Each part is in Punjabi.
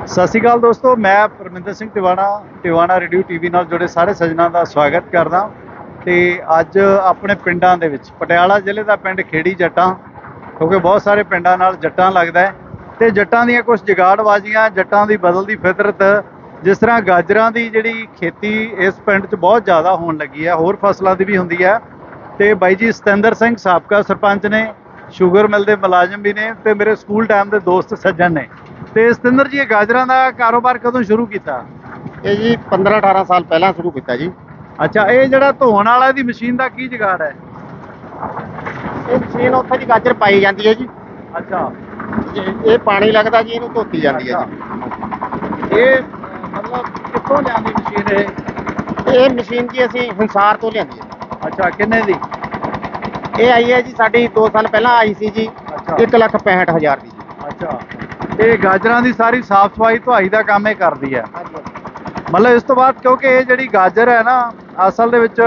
ਸਤਿ ਸ਼੍ਰੀ ਅਕਾਲ ਦੋਸਤੋ, ਮੈਂ ਪਰਮਿੰਦਰ ਸਿੰਘ ਟਿਵਾਣਾ ਰੇਡੀਓ ਟੀਵੀ ਨਾਲ ਜੁੜੇ ਸਾਰੇ ਸੱਜਣਾਂ ਦਾ ਸਵਾਗਤ ਕਰਦਾ। ਤੇ ਅੱਜ ਆਪਣੇ ਪਿੰਡਾਂ ਦੇ ਵਿੱਚ ਪਟਿਆਲਾ ਜ਼ਿਲ੍ਹੇ ਦਾ ਪਿੰਡ ਖੇੜੀ ਜੱਟਾਂ, ਕਿਉਂਕਿ ਬਹੁਤ ਸਾਰੇ ਪਿੰਡਾਂ ਨਾਲ ਜੱਟਾਂ ਲੱਗਦਾ ਹੈ ਤੇ ਜੱਟਾਂ ਦੀਆਂ ਕੁਝ ਜੁਗਾੜਬਾਜ਼ੀਆਂ, ਜੱਟਾਂ ਦੀ ਬਦਲਦੀ ਫਿਤਰਤ, ਜਿਸ ਤਰ੍ਹਾਂ ਗਾਜਰਾਂ ਦੀ ਜਿਹੜੀ ਖੇਤੀ ਇਸ ਪਿੰਡ 'ਚ ਬਹੁਤ ਜ਼ਿਆਦਾ ਹੋਣ ਲੱਗੀ ਹੈ, ਹੋਰ ਫਸਲਾਂ ਦੀ ਵੀ ਹੁੰਦੀ ਹੈ। ਤੇ ਬਾਈ ਜੀ ਸਤਿੰਦਰ ਸਿੰਘ ਸਾਬਕਾ ਸਰਪੰਚ ਨੇ, ਸ਼ੂਗਰ ਮਿਲ ਦੇ ਮੁਲਾਜ਼ਮ ਵੀ ਨੇ ਤੇ ਮੇਰੇ ਸਕੂਲ ਟਾਈਮ ਦੇ ਦੋਸਤ ਸੱਜਣ ਨੇ। ਤੇ ਸਤਿੰਦਰ ਜੀ, ਇਹ ਗਾਜਰਾਂ ਦਾ ਕਾਰੋਬਾਰ ਕਦੋਂ ਸ਼ੁਰੂ ਕੀਤਾ? ਇਹ ਜੀ 15-18 ਸਾਲ ਪਹਿਲਾਂ ਸ਼ੁਰੂ ਕੀਤਾ ਜੀ। ਅੱਛਾ, ਇਹ ਜਿਹੜਾ ਧੋਣ ਵਾਲਾ ਦੀ ਮਸ਼ੀਨ ਦਾ ਕੀ ਜੁਗਾੜ ਹੈ? ਇਹ ਮਸ਼ੀਨ ਉੱਥੇ ਦੀ ਗਾਜਰ ਪਾਈ ਜਾਂਦੀ ਹੈ ਜੀ। ਅੱਛਾ, ਇਹ ਪਾਣੀ ਲੱਗਦਾ ਜੀ, ਇਹਨੂੰ ਧੋਤੀ ਜਾਂਦੀ ਹੈ ਜੀ। ਇਹ ਮਤਲਬ ਕਿੱਥੋਂ ਲਿਆਂਦੀ ਮਸ਼ੀਨ ਇਹ? ਇਹ ਮਸ਼ੀਨ ਜੀ ਅਸੀਂ ਹਿੰਸਾਰ ਤੋਂ ਲਿਆਂਦੀ ਹੈ। ਅੱਛਾ, ਕਿੰਨੇ ਦੀ? ਇਹ ਆਈ ਹੈ ਜੀ ਸਾਡੀ 2 ਸਾਲ ਪਹਿਲਾਂ ਆਈ ਸੀ ਜੀ, ਅੱਛਾ 1,65,000 ਦੀ ਜੀ। ਅੱਛਾ, ਤੇ ਗਾਜਰਾਂ ਦੀ ਸਾਰੀ ਸਾਫ ਸਫਾਈ ਧੁਆਈ ਦਾ ਕੰਮ ਇਹ ਕਰਦੀ ਹੈ। ਹਾਂਜੀ। ਮਤਲਬ ਇਸ ਤੋਂ ਬਾਅਦ, ਕਿਉਂਕਿ ਇਹ ਜਿਹੜੀ ਗਾਜਰ ਹੈ ਨਾ, ਅਸਲ ਦੇ ਵਿੱਚ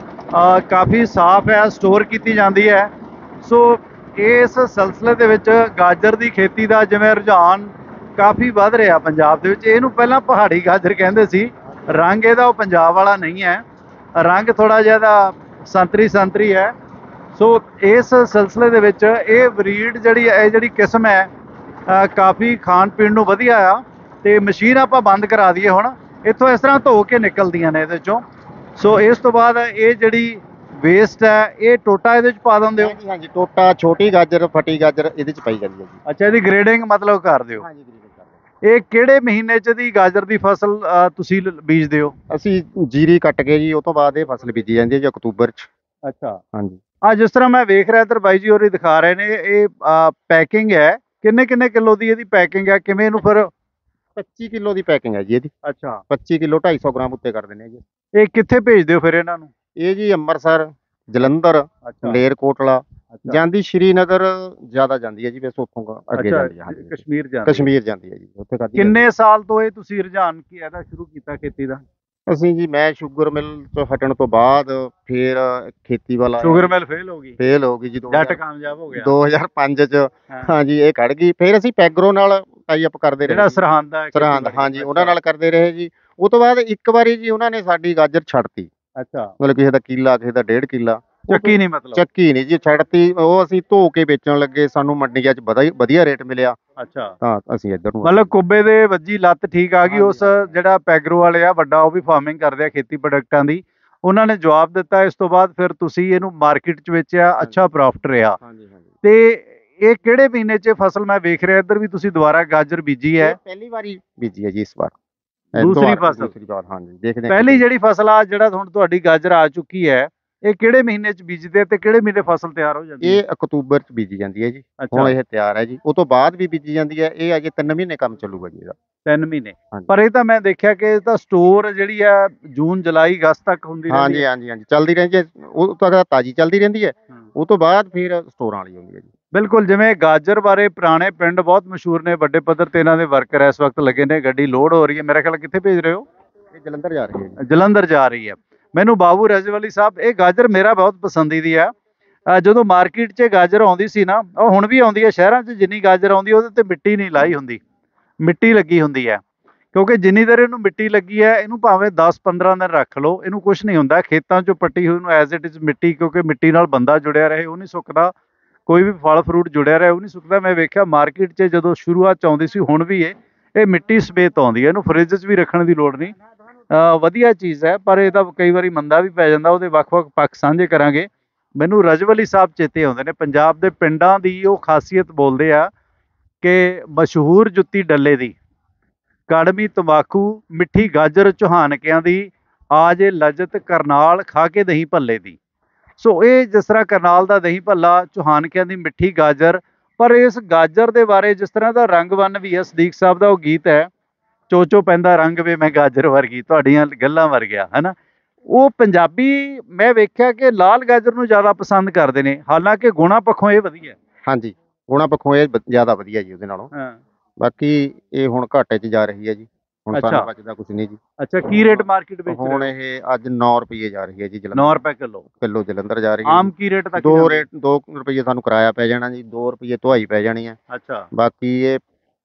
ਕਾਫੀ ਸਾਫ ਹੈ, ਸਟੋਰ ਕੀਤੀ ਜਾਂਦੀ ਹੈ। ਸੋ ਇਸ ਸਿਲਸਿਲੇ ਦੇ ਵਿੱਚ ਗਾਜਰ ਦੀ ਖੇਤੀ ਦਾ ਜਿਵੇਂ ਰੁਝਾਨ ਕਾਫੀ ਵੱਧ ਰਿਹਾ ਪੰਜਾਬ ਦੇ ਵਿੱਚ। ਇਹਨੂੰ ਪਹਿਲਾਂ ਪਹਾੜੀ ਗਾਜਰ ਕਹਿੰਦੇ ਸੀ। ਰੰਗ ਇਹਦਾ ਉਹ ਪੰਜਾਬ ਵਾਲਾ ਨਹੀਂ ਹੈ, ਰੰਗ ਥੋੜਾ ਜਿਹਾ ਇਹਦਾ ਸੰਤਰੀ ਹੈ। ਸੋ ਇਸ ਸਿਲਸਿਲੇ ਦੇ ਵਿੱਚ ਇਹ ਬਰੀਡ ਜਿਹੜੀ ਕਿਸਮ ਹੈ, ਕਾਫੀ ਖਾਣ ਪੀਣ ਨੂੰ ਵਧੀਆ ਆ। ਤੇ ਮਸ਼ੀਨ ਆਪਾਂ ਬੰਦ ਕਰਾ ਦਈਏ ਹੁਣ, ਇੱਥੋਂ ਇਸ ਤਰ੍ਹਾਂ ਧੋ ਕੇ ਨਿਕਲਦੀਆਂ ਨੇ ਇਹਦੇ ਚੋਂ। ਸੋ ਇਸ ਤੋਂ ਬਾਅਦ ਇਹ ਜਿਹੜੀ ਵੇਸਟ ਹੈ, ਇਹ ਟੋਟਾ ਇਹਦੇ ਚ ਪਾ ਦਿੰਦੇ ਹੋ? ਹਾਂਜੀ, ਟੋਟਾ, ਛੋਟੀ ਗਾਜਰ, ਫਟੀ ਗਾਜਰ ਇਹਦੇ ਚ ਪਾਈ ਜਾਂਦੀ ਹੈ ਜੀ। ਅੱਛਾ, ਇਹਦੀ ਗ੍ਰੇਡਿੰਗ ਮਤਲਬ ਕਰ ਦਿਓ। ਹਾਂਜੀ, ਗ੍ਰੇਡਿੰਗ ਕਰਦੇ। ਇਹ ਕਿਹੜੇ ਮਹੀਨੇ ਚ ਦੀ ਗਾਜਰ ਦੀ ਫਸਲ ਤੁਸੀਂ ਬੀਜਦੇ ਹੋ? ਅਸੀਂ ਜੀਰੀ ਕੱਟ ਕੇ ਜੀ, ਉਹ ਤੋਂ ਬਾਅਦ ਇਹ ਫਸਲ ਬੀਜੀ ਜਾਂਦੀ ਹੈ ਜੀ ਅਕਤੂਬਰ ਚ। ਅੱਛਾ, ਹਾਂਜੀ। ਜਿਸ ਤਰ੍ਹਾਂ ਮੈਂ ਵੇਖ ਰਿਹਾ ਇੱਧਰ ਬਾਈ ਜੀ ਹੋਰੀ ਦਿਖਾ ਰਹੇ ਨੇ, ਇਹ ਪੈਕਿੰਗ ਹੈ। ਕਿੰਨੇ ਕਿਲੋ ਦੀ ਇਹਦੀ ਪੈਕਿੰਗ ਹੈ? ਕਿਵੇਂ ਇਹਨੂੰ ਫਿਰ? 25 ਕਿਲੋ ਦੀ ਪੈਕਿੰਗ ਹੈ ਜੀ ਇਹਦੀ। ਅੱਛਾ, 25 ਕਿਲੋ 250 ਗ੍ਰਾਮ ਉੱਤੇ ਕਰ ਦਿੰਦੇ ਆ ਜੀ। ਇਹ ਕਿੱਥੇ ਭੇਜਦੇ ਹੋ ਫਿਰ ਇਹਨਾਂ ਨੂੰ? ਇਹ ਜੀ ਅੰਮ੍ਰਿਤਸਰ, ਜਲੰਧਰ, ਅੱਛਾ ਮਲੇਰਕੋਟਲਾ ਅੱਛਾ ਜਾਂਦੀ, ਸ਼੍ਰੀਨਗਰ ਜ਼ਿਆਦਾ ਜਾਂਦੀ ਹੈ ਜੀ। ਵੈਸੇ ਉੱਥੋਂ ਅੱਗੇ ਅੱਛਾ, ਜਾਂਦੀ ਹੈ। ਹਾਂਜੀ, ਕਸ਼ਮੀਰ ਜਾਂਦੀ। ਕਸ਼ਮੀਰ ਜਾਂਦੀ ਹੈ ਜੀ, ਉੱਥੇ ਖਾਦੀ। ਕਿੰਨੇ ਸਾਲ ਤੋਂ ਇਹ ਤੁਸੀਂ ਰੁਝਾਨ ਕੀ ਇਹਦਾ ਸ਼ੁਰੂ ਕੀਤਾ ਖੇਤੀ ਦਾ? ਅਸੀਂ ਜੀ, ਮੈਂ ਸ਼ੂਗਰ ਮਿਲ ਤੋਂ ਹਟਣ ਤੋਂ ਬਾਅਦ ਫਿਰ ਖੇਤੀ ਵਾਲਾ ਸ਼ੂਗਰ ਮਿਲ ਫੇਲ ਹੋ ਗਈ, ਜੀ ਜੱਟ ਕਾਮਯਾਬ ਹੋ ਗਿਆ। 2005 ਚ। ਹਾਂ। ਹਾਂਜੀ, ਇਹ ਖੜ ਗਈ। ਫਿਰ ਅਸੀਂ ਪੈਗਰੋ ਨਾਲ ਟਾਈ ਅਪ ਕਰਦੇ ਰਹੇ ਜਿਹੜਾ ਜੀ। ਸਰਹੰਦ ਹੈ, ਸਰਹੰਦ, ਹਾਂਜੀ, ਉਹਨਾਂ ਨਾਲ ਕਰਦੇ ਰਹੇ ਜੀ। ਉਹ ਤੋਂ ਬਾਅਦ ਇੱਕ ਵਾਰੀ ਜੀ ਉਹਨਾਂ ਨੇ ਸਾਡੀ ਗਾਜਰ ਛੱਡਤੀ। ਅੱਛਾ, ਮਤਲਬ ਕਿਸੇ ਦਾ ਕਿੱਲਾ, ਕਿਸੇ ਦਾ 1.5 ਕਿੱਲਾ। ਚੱਕੀ ਨਹੀਂ ਮਤਲਬ? ਚੱਕੀ ਨਹੀਂ ਜੀ, ਛੱਡਤੀ। ਉਹ ਅਸੀਂ ਧੋ ਕੇ ਵੇਚਣ ਲੱਗੇ, ਸਾਨੂੰ ਮੰਡੀਆਂ 'ਚ ਵਧੀਆ ਰੇਟ ਮਿਲਿਆ, ਅੱਛਾ, ਤਾਂ ਅਸੀਂ ਇੱਧਰ ਨੂੰ। ਮਤਲਬ ਕੁੱਬੇ ਦੇ ਵੱਜੀ ਲੱਤ ਠੀਕ ਆ ਗਈ। ਹਾਂਜੀ, ਉਸ ਜਿਹੜਾ ਪੈਗਰੋ ਵਾਲੇ ਆ ਵੱਡਾ, ਉਹ ਵੀ ਫਾਰਮਿੰਗ ਕਰਦੇ ਆ ਖੇਤੀ ਪ੍ਰੋਡਕਟਾਂ ਦੀ, ਉਹਨਾਂ ਨੇ ਜਵਾਬ ਦਿੱਤਾ। ਇਸ ਤੋਂ ਬਾਅਦ ਫਿਰ ਤੁਸੀਂ ਇਹਨੂੰ ਮਾਰਕੀਟ 'ਚ ਵੇਚਿਆ, ਅੱਛਾ ਪ੍ਰੋਫਿਟ ਰਿਹਾ। ਹਾਂਜੀ, ਹਾਂਜੀ। ਤੇ ਇਹ ਕਿਹੜੇ ਮਹੀਨੇ 'ਚ ਫਸਲ ਮੈਂ ਵੇਖ ਰਿਹਾ ਇੱਧਰ ਵੀ ਤੁਸੀਂ ਦੁਬਾਰਾ ਗਾਜਰ ਬੀਜੀ ਹੈ? ਪਹਿਲੀ ਵਾਰੀ ਬੀਜੀ ਹੈ ਜੀ ਇਸ ਵਾਰ। ਦੂਸਰੀ ਫਸਲ? ਦੂਸਰੀ ਵਾਰ, ਹਾਂਜੀ। ਦੇਖਦੇ ਹਾਂ। ਪਹਿਲੀ ਜਿਹੜੀ ਫਸਲ ਆ, ਜਿਹੜਾ ਹੁਣ ਤੁਹਾਡੀ ਗਾਜਰ ਆ ਚੁੱਕੀ ਹੈ, ਇਹ ਕਿਹੜੇ ਮਹੀਨੇ 'ਚ ਬੀਜਦੇ ਤੇ ਕਿਹੜੇ ਮਹੀਨੇ ਫਸਲ ਤਿਆਰ ਹੋ ਜਾਂਦੀ ਹੈ? ਇਹ ਅਕਤੂਬਰ 'ਚ ਬੀਜੀ ਜਾਂਦੀ ਹੈ ਜੀ। ਅੱਛਾ, ਹੁਣ ਇਹ ਤਿਆਰ ਹੈ ਜੀ। ਉਹ ਤੋਂ ਬਾਅਦ ਵੀ ਬੀਜੀ ਜਾਂਦੀ ਹੈ। ਇਹ ਅਜੇ 3 ਮਹੀਨੇ ਕੰਮ ਚੱਲੂਗਾ ਜੀ ਇਹਦਾ। 3 ਮਹੀਨੇ? ਹਾਂਜੀ। ਪਰ ਇਹ ਤਾਂ ਮੈਂ ਦੇਖਿਆ ਕਿ ਇਹ ਤਾਂ ਸਟੋਰ ਜਿਹੜੀ ਆ ਜੂਨ ਜੁਲਾਈ ਅਗਸਤ ਤੱਕ ਹੁੰਦੀ ਰਹਿੰਦੀ ਹਾਂਜੀ, ਹੈ। ਹਾਂਜੀ, ਹਾਂਜੀ, ਚੱਲਦੀ ਰਹਿੰਦੀ ਹੈ। ਉਹ ਤੱਕ ਤਾਜ਼ੀ ਚੱਲਦੀ ਰਹਿੰਦੀ ਹੈ। ਉਹ ਤੋਂ ਬਾਅਦ ਫਿਰ ਸਟੋਰਾਂ ਵਾਲੀ ਹੁੰਦੀ ਹੈ ਜੀ। ਬਿਲਕੁਲ, ਜਿਵੇਂ ਗਾਜਰ ਬਾਰੇ ਪੁਰਾਣੇ ਪਿੰਡ ਬਹੁਤ ਮਸ਼ਹੂਰ ਨੇ, ਵੱਡੇ ਪੱਧਰ ਤੇ ਇਹਨਾਂ ਦੇ ਵਰਕਰ ਇਸ ਵਕਤ ਲੱਗੇ ਨੇ। ਗੱਡੀ ਲੋਡ ਹੋ ਰਹੀ ਹੈ, ਮੇਰਾ ਖਿਆਲ ਕਿੱਥੇ ਭੇਜ ਰਹੇ ਹੋ? ਇਹ ਜਲੰਧਰ ਜਾ ਰਹੀ ਹੈ ਜੀ। ਜਲੰਧਰ ਜਾ ਰਹੀ ਹੈ। ਮੈਨੂੰ ਬਾਬੂ ਰਜਵਾਲੀ ਸਾਹਿਬ, ਇਹ ਗਾਜਰ ਮੇਰਾ ਬਹੁਤ ਪਸੰਦੀਦੀ ਆ। ਜਦੋਂ ਮਾਰਕੀਟ 'ਚ ਗਾਜਰ ਆਉਂਦੀ ਸੀ ਨਾ, ਉਹ ਹੁਣ ਵੀ ਆਉਂਦੀ ਹੈ ਸ਼ਹਿਰਾਂ 'ਚ, ਜਿੰਨੀ ਗਾਜਰ ਆਉਂਦੀ ਉਹਦੇ ਤੇ ਮਿੱਟੀ ਨਹੀਂ ਲਾਈ ਹੁੰਦੀ, ਮਿੱਟੀ ਲੱਗੀ ਹੁੰਦੀ ਹੈ। ਕਿਉਂਕਿ ਜਿੰਨੀ ਦੇਰ ਇਹਨੂੰ ਮਿੱਟੀ ਲੱਗੀ ਹੈ, ਇਹਨੂੰ ਭਾਵੇਂ 10-15 ਦਿਨ ਰੱਖ ਲਓ, ਇਹਨੂੰ ਕੁਝ ਨਹੀਂ ਹੁੰਦਾ। ਖੇਤਾਂ 'ਚੋਂ ਪੱਟੀ ਹੋਈ ਨੂੰ ਐਜ਼ ਇਟ ਇਜ਼ ਮਿੱਟੀ, ਕਿਉਂਕਿ ਮਿੱਟੀ ਨਾਲ ਬੰਦਾ ਜੁੜਿਆ ਰਹੇ, ਉਹ ਨਹੀਂ ਸੁੱਕਦਾ। ਕੋਈ ਵੀ ਫਲ ਫਰੂਟ ਜੁੜਿਆ ਰਿਹਾ, ਉਹ ਨਹੀਂ ਸੁੱਕਦਾ। ਮੈਂ ਵੇਖਿਆ ਮਾਰਕੀਟ 'ਚ ਜਦੋਂ ਸ਼ੁਰੂਆਤ 'ਚ ਆਉਂਦੀ ਸੀ, ਹੁਣ ਵੀ ਇਹ ਮਿੱਟੀ ਸਮੇਤ ਆਉਂਦੀ ਹੈ। ਇਹਨੂੰ ਫਰਿੱਜ 'ਚ ਵੀ ਰੱਖਣ ਦੀ ਲੋੜ ਨਹੀਂ। ਵਧੀਆ ਚੀਜ਼ ਹੈ, ਪਰ ਇਹ ਤਾਂ ਕਈ ਵਾਰੀ ਮੰਦਾ ਵੀ ਪੈ ਜਾਂਦਾ। ਉਹਦੇ ਵੱਖ-ਵੱਖ ਪੱਖ ਸਾਂਝੇ ਕਰਾਂਗੇ। ਮੈਨੂੰ ਰਜਵਾਲੀ ਸਾਹਿਬ ਚੇਤੇ ਆਉਂਦੇ ਨੇ, ਪੰਜਾਬ ਦੇ ਪਿੰਡਾਂ ਦੀ ਉਹ ਖਾਸੀਅਤ ਬੋਲਦੇ ਆ ਕਿ ਮਸ਼ਹੂਰ ਜੁੱਤੀ ਡੱਲੇ ਦੀ, ਕੜਮੀ ਤੰਬਾਕੂ, ਮਿੱਠੀ ਗਾਜਰ ਚੌਹਾਨਕਿਆਂ ਦੀ, ਆ ਜੇ ਲਜਤ ਕਰਨਾਲ ਖਾ ਕੇ ਦਹੀਂ ਭੱਲੇ ਦੀ। ਸੋ ਇਹ ਜਿਸ ਤਰ੍ਹਾਂ ਕਰਨਾਲ ਦਾ ਦਹੀਂ ਭੱਲਾ, ਚੌਹਾਨਕਿਆਂ ਦੀ ਮਿੱਠੀ ਗਾਜਰ। ਪਰ ਇਸ ਗਾਜਰ ਦੇ ਬਾਰੇ ਜਿਸ ਤਰ੍ਹਾਂ ਦਾ ਰੰਗ ਬੰਨ ਵੀ ਹੈ, ਸਦੀਕ ਸਾਹਿਬ ਦਾ ਉਹ ਗੀਤ ਹੈ, ਚੋਚੋ ਪੈਂਦਾ ਰੰਗ ਵੇ ਮੈਂ ਗਾਜਰ ਵਰਗੀ, ਤੁਹਾਡੀਆਂ ਗੱਲਾਂ ਵਰਗਿਆ, ਹੈ ਨਾ। ਉਹ ਪੰਜਾਬੀ ਮੈਂ ਵੇਖਿਆ ਕਿ ਲਾਲ ਗਾਜਰ ਨੂੰ ਜ਼ਿਆਦਾ ਪਸੰਦ ਕਰਦੇ ਨੇ, ਹਾਲਾਂਕਿ ਗੁਣਾਂ ਪੱਖੋਂ ਇਹ ਵਧੀਆ। ਹਾਂਜੀ, ਗੁਣਾਂ ਪੱਖੋਂ ਇਹ ਜ਼ਿਆਦਾ ਵਧੀਆ ਜੀ ਉਹਦੇ ਨਾਲੋਂ। ਹਾਂ, ਬਾਕੀ ਇਹ ਹੁਣ ਘਾਟੇ 'ਚ ਜਾ ਰਹੀ ਹੈ ਜੀ। ਹੁਣ ਸਾਨੂੰ ਅੱਛਾ ਬਚਦਾ ਕੁਝ ਨਹੀਂ ਜੀ। ਅੱਛਾ, ਕੀ ਰੇਟ ਮਾਰਕੀਟ ਵਿੱਚ? ਹੁਣ ਇਹ ਅੱਜ 9 ਰੁਪਏ ਜਾ ਰਹੀ ਹੈ ਜੀ 9 ਜਲੰਧਰ। ਰੁਪਏ ਕਿਲੋ? ਕਿਲੋ ਜਲੰਧਰ ਜਾ ਰਹੀ ਹੈ ਆਮ ਜੀ। ਕੀ ਰੇਟ ਤੱਕ 2 ਜਾਂਦੀ? 2 ਰੁਪਏ ਸਾਨੂੰ ਕਿਰਾਇਆ ਪੈ ਜਾਣਾ ਜੀ, 2 ਰੁਪਏ ਢੁਆਈ ਪੈ ਜਾਣੀ ਹੈ। ਅੱਛਾ, ਬਾਕੀ ਇਹ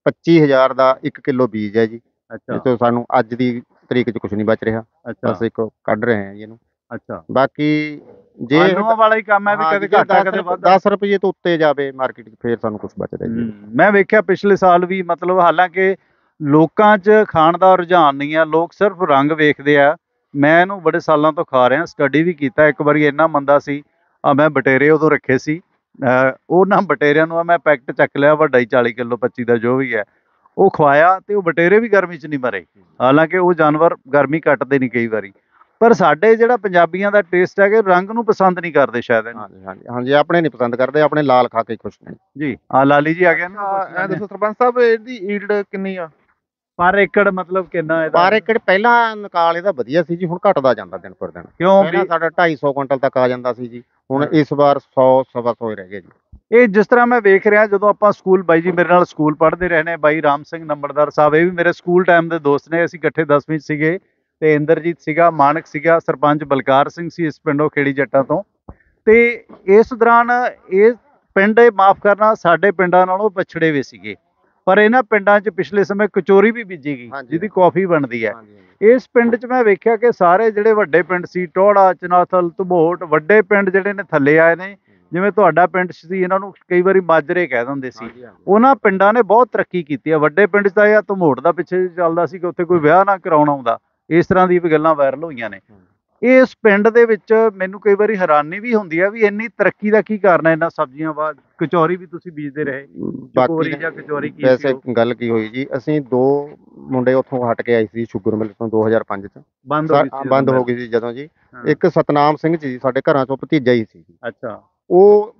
25000 ਦਾ 1 ਕਿਲੋ ਬੀਜ ਹੈ ਜੀ। ਅੱਛਾ ਇਹ ਤੋਂ ਸਾਨੂੰ ਅੱਜ ਦੀ ਤਰੀਕ 'ਚ ਕੁਝ ਨਹੀਂ ਬਚ ਰਿਹਾ, ਅੱਛਾ ਬਸ ਇੱਕ ਕੱਢ ਰਹੇ ਹਾਂ ਜੀ ਇਹਨੂੰ। ਅੱਛਾ ਬਾਕੀ ਜੇ ਆਲੂਆਂ ਵਾਲਾ ਹੀ ਕੰਮ ਹੈ ਵੀ ਕਦੇ ਘਾਟਾ ਕਦੇ ਵਾਧਾ। 10 ਰੁਪਏ ਤੋਂ ਉੱਤੇ ਜਾਵੇ ਮਾਰਕੀਟ 'ਚ ਫੇਰ ਸਾਨੂੰ ਕੁਝ ਬਚਦਾ ਜੀ। ਮੈਂ ਵੇਖਿਆ ਪਿਛਲੇ ਸਾਲ ਵੀ ਮਤਲਬ ਹਾਲਾਂਕਿ ਲੋਕਾਂ 'ਚ ਖਾਣ ਦਾ ਰੁਝਾਨ ਨਹੀਂ ਆ, ਲੋਕ ਸਿਰਫ ਰੰਗ ਵੇਖਦੇ ਆ। ਮੈਂ ਇਹਨੂੰ ਬੜੇ ਸਾਲਾਂ ਤੋਂ ਖਾ ਰਿਹਾ, ਸਟੱਡੀ ਵੀ ਕੀਤਾ। ਇੱਕ ਵਾਰੀ ਇੰਨਾ ਮੰਦਾ ਸੀ, ਮੈਂ ਬਟੇਰੇ ਉਦੋਂ ਰੱਖੇ ਸੀ, ਉਹਨਾਂ ਬਟੇਰਿਆਂ ਨੂੰ ਮੈਂ ਪੈਕਟ ਚੱਕ ਲਿਆ ਵੱਡਾ ਹੀ 40 ਕਿਲੋ 25 ਦਾ ਜੋ ਵੀ ਹੈ, ਉਹ ਖਵਾਇਆ ਤੇ ਉਹ ਬਟੇਰੇ ਵੀ ਗਰਮੀ 'ਚ ਨਹੀਂ ਮਰੇ। ਹਾਲਾਂਕਿ ਉਹ ਜਾਨਵਰ ਗਰਮੀ ਕੱਟਦੇ ਨਹੀਂ ਕਈ ਵਾਰੀ, ਪਰ ਸਾਡੇ ਜਿਹੜਾ ਪੰਜਾਬੀਆਂ ਦਾ ਟੇਸਟ ਹੈ ਕਿ ਰੰਗ ਨੂੰ ਪਸੰਦ ਨਹੀਂ ਕਰਦੇ ਸ਼ਾਇਦ ਇਹਨੂੰ। ਹਾਂਜੀ ਹਾਂਜੀ ਹਾਂਜੀ, ਆਪਣੇ ਨਹੀਂ ਪਸੰਦ ਕਰਦੇ, ਆਪਣੇ ਲਾਲ ਖਾ ਕੇ ਖੁਸ਼ ਨੇ ਜੀ। ਲਾਲੀ ਜੀ ਆ ਗਏ ਨਾ, ਐ ਦੱਸੋ ਸਰਪੰਚ ਸਾਹਿਬ, ਇਹਦੀ ਈਲਡ ਕਿੰਨੀ ਆ ਪਰ ਏਕੜ ਮਤਲਬ ਕਿੰਨਾ ਇਹਦਾ? ਪਰ ਏਕੜ ਪਹਿਲਾਂ ਨਿਕਾਲ ਇਹਦਾ ਵਧੀਆ ਸੀ ਜੀ, ਹੁਣ ਘਟਦਾ ਜਾਂਦਾ ਦਿਨ ਪਰ ਦਿਨ। ਕਿਉਂ ਪਹਿਲਾਂ ਵੀ ਸਾਡਾ 250 ਕੁਇੰਟਲ ਤੱਕ ਆ ਜਾਂਦਾ ਸੀ ਜੀ, ਹੁਣ ਇਸ ਵਾਰ 100 ਸਵਾ 100 ਹੀ ਰਹਿ ਗਿਆ ਜੀ। ਇਹ ਜਿਸ ਤਰ੍ਹਾਂ ਮੈਂ ਵੇਖ ਰਿਹਾ, ਜਦੋਂ ਆਪਾਂ ਸਕੂਲ, ਬਾਈ ਜੀ ਮੇਰੇ ਨਾਲ ਸਕੂਲ ਪੜ੍ਹਦੇ ਰਹੇ ਨੇ, ਬਾਈ ਰਾਮ ਸਿੰਘ ਨੰਬਰਦਾਰ ਸਾਹਿਬ, ਇਹ ਵੀ ਮੇਰੇ ਸਕੂਲ ਟਾਈਮ ਦੇ ਦੋਸਤ ਨੇ, ਅਸੀਂ ਇਕੱਠੇ 10ਵੀਂ 'ਚ ਸੀਗੇ। ਤੇ ਇੰਦਰਜੀਤ ਸੀਗਾ, ਮਾਨਕ ਸੀਗਾ, ਸਰਪੰਚ ਬਲਕਾਰ ਸਿੰਘ ਸੀ ਇਸ ਪਿੰਡੋਂ ਖੇੜੀ ਜੱਟਾਂ ਤੋਂ। ਤੇ ਇਸ ਦੌਰਾਨ ਇਹ ਪਿੰਡ, ਮਾਫ ਕਰਨਾ, ਸਾਡੇ ਪਿੰਡਾਂ ਨਾਲੋਂ ਪਛੜੇ ਹੋਏ ਸੀਗੇ, ਪਰ ਇਹਨਾਂ ਪਿੰਡਾਂ 'ਚ ਪਿਛਲੇ ਸਮੇਂ ਕਚੋਰੀ ਵੀ ਬੀਜੀ ਗਈ ਜਿਹਦੀ ਕੌਫੀ ਬਣਦੀ ਹੈ। ਇਸ ਪਿੰਡ 'ਚ ਮੈਂ ਵੇਖਿਆ ਕਿ ਸਾਰੇ ਜਿਹੜੇ ਵੱਡੇ ਪਿੰਡ ਸੀ, ਟੋੜਾ, ਚਨਾਥਲ, ਧਬੋਟ, ਵੱਡੇ ਪਿੰਡ ਜਿਹੜੇ ਨੇ ਥੱਲੇ ਆਏ ਨੇ। ਜਿਵੇਂ ਤੁਹਾਡਾ ਪਿੰਡ ਸੀ, ਇਹਨਾਂ ਨੂੰ ਕਈ ਵਾਰੀ ਮਾਜਰੇ ਕਹਿ ਦਿੰਦੇ ਸੀ। ਉਹਨਾਂ ਪਿੰਡਾਂ ਨੇ ਬਹੁਤ ਤਰੱਕੀ ਕੀਤੀ ਹੈ। ਵੱਡੇ ਪਿੰਡ 'ਚ ਤਾਂ ਇਹ ਧਮੋਟ ਦਾ ਪਿੱਛੇ ਚੱਲਦਾ ਸੀ ਕਿ ਉੱਥੇ ਕੋਈ ਵਿਆਹ ਨਾ ਕਰਾਉਣਾ ਆਉਂਦਾ, ਇਸ ਤਰ੍ਹਾਂ ਦੀ ਵੀ ਗੱਲਾਂ ਵਾਇਰਲ ਹੋਈਆਂ ਨੇ। ਇਸ ਪਿੰਡ ਦੇ ਵਿੱਚ ਮੈਨੂੰ ਕਈ ਵਾਰੀ ਹੈਰਾਨੀ ਵੀ ਹੁੰਦੀ ਹੈ ਵੀ ਇੰਨੀ ਤਰੱਕੀ ਦਾ ਕੀ ਕਾਰਨ ਹੈ ਇਹਨਾਂ ਸਬਜ਼ੀਆਂ ਬਾਅਦ? ਕਚੌਰੀ ਵੀ ਤੁਸੀਂ ਬੀਜਦੇ ਰਹੇ, ਚਕੋਰੀ ਜਾਂ ਕਚੌਰੀ ਕੀ ਸੀ? ਵੈਸੇ ਗੱਲ ਕੀ ਹੋਈ ਜੀ, ਅਸੀਂ 2 ਮੁੰਡੇ ਉੱਥੋਂ ਹਟ ਕੇ ਆਏ ਸੀ ਸ਼ੂਗਰ ਮਿਲ ਤੋਂ 2005 ਚ। ਬੰਦ ਹੋ ਗਈ ਸੀ ਜਦੋਂ ਜੀ। ਇੱਕ ਸਤਨਾਮ ਸਿੰਘ ਜੀ ਸਾਡੇ ਘਰਾਂ ਚੋਂ ਭਤੀਜਾ ਹੀ ਸੀ ਜੀ। ਅੱਛਾ। ਉਹ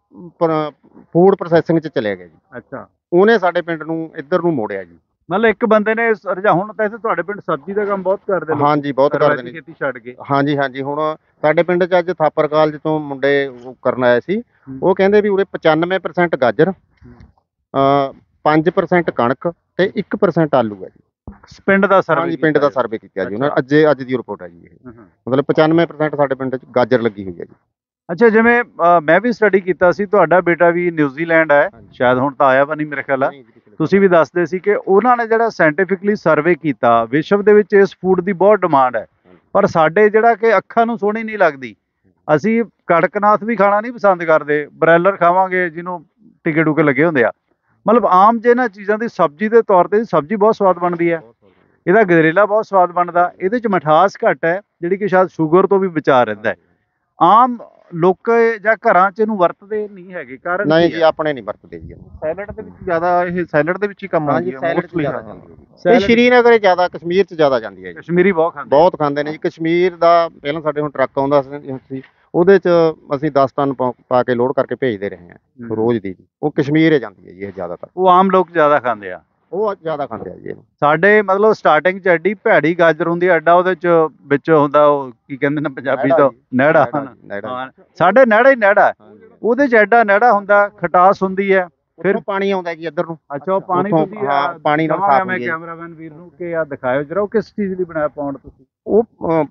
ਫੂਡ ਪ੍ਰੋਸੈਸਿੰਗ ਚ ਚਲਿਆ ਗਿਆ ਜੀ। ਅੱਛਾ। ਉਹਨੇ ਸਾਡੇ ਪਿੰਡ ਨੂੰ ਇੱਧਰ ਨੂੰ ਮੋੜਿਆ ਜੀ। ਮਤਲਬ ਇੱਕ ਬੰਦੇ ਨੇ ਹੁਣ ਤਾਂ ਇੱਥੇ ਤੁਹਾਡੇ ਪਿੰਡ ਸਬਜ਼ੀ ਦਾ ਕੰਮ ਬਹੁਤ ਕਰਦੇ ਲੋਕ। ਹਾਂਜੀ, ਬਹੁਤ ਕਰਦੇ ਨੇ ਖੇਤੀ ਛੱਡ ਕੇ। ਹਾਂਜੀ ਹਾਂਜੀ, ਹੁਣ ਸਾਡੇ ਪਿੰਡ 'ਚ ਅੱਜ ਥਾਪਰ ਕਾਲਜ ਤੋਂ ਮੁੰਡੇ ਕਰਨ ਆਏ ਸੀ। ਉਹ ਕਹਿੰਦੇ ਵੀ ਉਰੇ 95% ਗਾਜਰ, 5% ਕਣਕ ਤੇ 1% ਆਲੂ ਹੈ ਜੀ। ਪਿੰਡ ਦਾ ਸਰਵੇ? ਹਾਂਜੀ, ਪਿੰਡ ਦਾ ਸਰਵੇ ਕੀਤਾ ਜੀ ਉਹਨਾਂ ਨੇ, ਅੱਜ ਦੀ ਰਿਪੋਰਟ ਹੈ ਜੀ ਇਹ। ਮਤਲਬ 95% ਸਾਡੇ ਪਿੰਡ 'ਚ ਗਾਜਰ ਲੱਗੀ ਹੋਈ ਹੈ ਜੀ। ਅੱਛਾ, ਜਿਵੇਂ ਮੈਂ ਵੀ ਸਟੱਡੀ ਕੀਤਾ ਸੀ, ਤੁਹਾਡਾ ਬੇਟਾ ਵੀ ਨਿਊਜ਼ੀਲੈਂਡ ਹੈ ਸ਼ਾਇਦ, ਹੁਣ ਤਾਂ ਆਇਆ ਵਾ ਨਹੀਂ ਮੇਰੇ ਖਿਆਲ ਆ। ਤੁਸੀਂ ਵੀ ਦੱਸਦੇ ਸੀ ਕਿ ਉਹਨਾਂ ਨੇ ਜਿਹੜਾ ਸਾਇੰਟੀਫਿਕਲੀ ਸਰਵੇ ਕੀਤਾ, ਵਿਸ਼ਵ ਦੇ ਵਿੱਚ ਇਸ ਫੂਡ ਦੀ ਬਹੁਤ ਡਿਮਾਂਡ ਹੈ, ਪਰ ਸਾਡੇ ਜਿਹੜਾ ਕਿ ਅੱਖਾਂ ਨੂੰ ਸੋਹਣੀ ਨਹੀਂ ਲੱਗਦੀ। ਅਸੀਂ ਕੜਕਨਾਥ ਵੀ ਖਾਣਾ ਨਹੀਂ ਪਸੰਦ ਕਰਦੇ, ਬਰੈਲਰ ਖਾਵਾਂਗੇ ਜਿਹਨੂੰ ਟਿੱਕੇ ਟੁਕੇ ਲੱਗੇ ਹੁੰਦੇ ਆ। ਮਤਲਬ ਆਮ ਜੇ ਇਹਨਾਂ ਚੀਜ਼ਾਂ ਦੀ ਸਬਜ਼ੀ ਦੇ ਤੌਰ ਤੇ ਸਬਜ਼ੀ ਬਹੁਤ ਸਵਾਦ ਬਣਦੀ ਹੈ, ਇਹਦਾ ਗਜਰੇਲਾ ਬਹੁਤ ਸਵਾਦ ਬਣਦਾ, ਇਹਦੇ 'ਚ ਮਿਠਾਸ ਘੱਟ ਹੈ ਜਿਹੜੀ ਕਿ ਸ਼ਾਇਦ ਸ਼ੂਗਰ ਤੋਂ ਵੀ ਬਚਾ ਰਹਿੰਦਾ ਹੈ। ਆਮ ਲੋਕ ਜਾਂ ਘਰਾਂ 'ਚ ਇਹਨੂੰ ਵਰਤਦੇ ਨਹੀਂ ਹੈਗੇ, ਕਾਰਨ ਨਹੀਂ ਜੀ, ਆਪਣੇ ਨਹੀਂ ਵਰਤਦੇ ਜੀ। ਸੈਲਡ ਦੇ ਵਿੱਚ ਜ਼ਿਆਦਾ, ਇਹ ਸੈਲਡ ਦੇ ਵਿੱਚ ਹੀ ਕੰਮ ਆਉਂਦੀ ਹੈ ਮੋਸਟਲੀ। ਇਹ ਸ਼੍ਰੀਨਗਰ ਜ਼ਿਆਦਾ, ਕਸ਼ਮੀਰ 'ਚ ਜ਼ਿਆਦਾ ਜਾਂਦੀ ਹੈ ਜੀ। ਕਸ਼ਮੀਰੀ ਬਹੁਤ ਖਾਂਦੇ ਨੇ ਜੀ। ਕਸ਼ਮੀਰ ਦਾ ਪਹਿਲਾਂ ਸਾਡੇ ਹੁਣ ਟਰੱਕ ਆਉਂਦਾ ਸੀ, ਉਹਦੇ 'ਚ ਅਸੀਂ 10 ਟਨ ਪਾ ਕੇ ਲੋਡ ਕਰਕੇ ਭੇਜਦੇ ਰਹੇ ਹਾਂ ਰੋਜ਼ ਦੀ। ਉਹ ਕਸ਼ਮੀਰ ਜਾਂਦੀ ਹੈ ਜੀ ਇਹ ਜ਼ਿਆਦਾਤਰ। ਉਹ ਆਮ ਲੋਕ ਜ਼ਿਆਦਾ ਖਾਂਦੇ ਆ, ਉਹ ਜ਼ਿਆਦਾ ਖਾਂਦੇ ਆ ਜੀ ਇਹਨੂੰ। ਸਾਡੇ ਮਤਲਬ ਸਟਾਰਟਿੰਗ 'ਚ ਐਡੀ ਭੈੜੀ ਗਾਜਰ ਹੁੰਦੀ ਹੈ, ਐਡਾ ਉਹਦੇ 'ਚ ਵਿੱਚ ਹੁੰਦਾ, ਉਹ ਕੀ ਕਹਿੰਦੇ ਨੇ ਪੰਜਾਬੀ ਤੋਂ, ਨਹਿੜਾ। ਸਾਡੇ ਨਹਿੜਾ ਹੀ ਨਹਿੜਾ, ਉਹਦੇ 'ਚ ਐਡਾ ਨਹਿੜਾ ਹੁੰਦਾ, ਖਟਾਸ ਹੁੰਦੀ ਹੈ, ਫਿਰ ਪਾਣੀ ਆਉਂਦਾ ਜੀ ਇੱਧਰ ਨੂੰ। ਅੱਛਾ, ਉਹ ਪਾਣੀ ਤੁਸੀਂ ਪਾਣੀ ਨਾਲ ਸਾਫ਼ ਮੈਂ ਕੈਮਰਾਮੈਨ ਵੀਰ ਨੂੰ ਕਿ ਆ ਦਿਖਾਇਓ ਜਰਾ, ਉਹ ਕਿਸ ਚੀਜ਼ ਲਈ ਬਣਾਇਆ ਪੌਂਡ ਤੁਸੀਂ? ਉਹ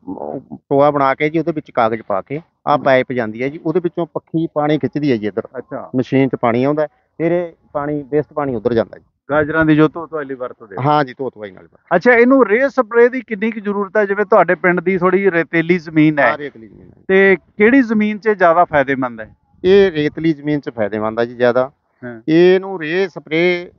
ਟੋਆ ਬਣਾ ਕੇ ਜੀ, ਉਹਦੇ ਵਿੱਚ ਕਾਗਜ਼ ਪਾ ਕੇ ਆਹ ਪਾਈਪ ਜਾਂਦੀ ਹੈ ਜੀ, ਉਹਦੇ ਵਿੱਚੋਂ ਪੱਖੀ ਪਾਣੀ ਖਿੱਚਦੀ ਹੈ ਜੀ ਇੱਧਰ। ਅੱਛਾ। ਮਸ਼ੀਨ 'ਚ ਪਾਣੀ ਆਉਂਦਾ, ਫਿਰ ਇਹ ਪਾਣੀ ਵੇਸਟ ਪਾਣੀ ਉੱਧਰ ਜਾਂਦਾ ਜੀ। ਗਾਜਰਾਂ ਦੀ ਜੋ ਧੋਤਵਾਈ ਵਰਤਦੇ? ਹਾਂ ਜੀ, ਧੋਤਵਾਈ ਨਾਲ। ਅੱਛਾ, ਇਹਨੂੰ ਰੇ ਸਪਰੇ ਦੀ ਕਿੰਨੀ ਕੁ ਜ਼ਰੂਰਤ ਹੈ? ਜਿਵੇਂ ਤੁਹਾਡੇ ਪਿੰਡ ਦੀ ਥੋੜੀ ਰੇਤੀਲੀ ਜ਼ਮੀਨ ਹੈ, ਤੇ ਕਿਹੜੀ ਜ਼ਮੀਨ 'ਚ ਜ਼ਿਆਦਾ ਫਾਇਦੇਮੰਦ ਹੈ? ਇਹ ਰੇਤਲੀ ਜ਼ਮੀਨ 'ਚ ਫਾਇਦੇਮੰਦ ਆ ਜੀ ਜ਼ਿਆਦਾ। ਇਹਨੂੰ ਰੇ ਸਪਰੇ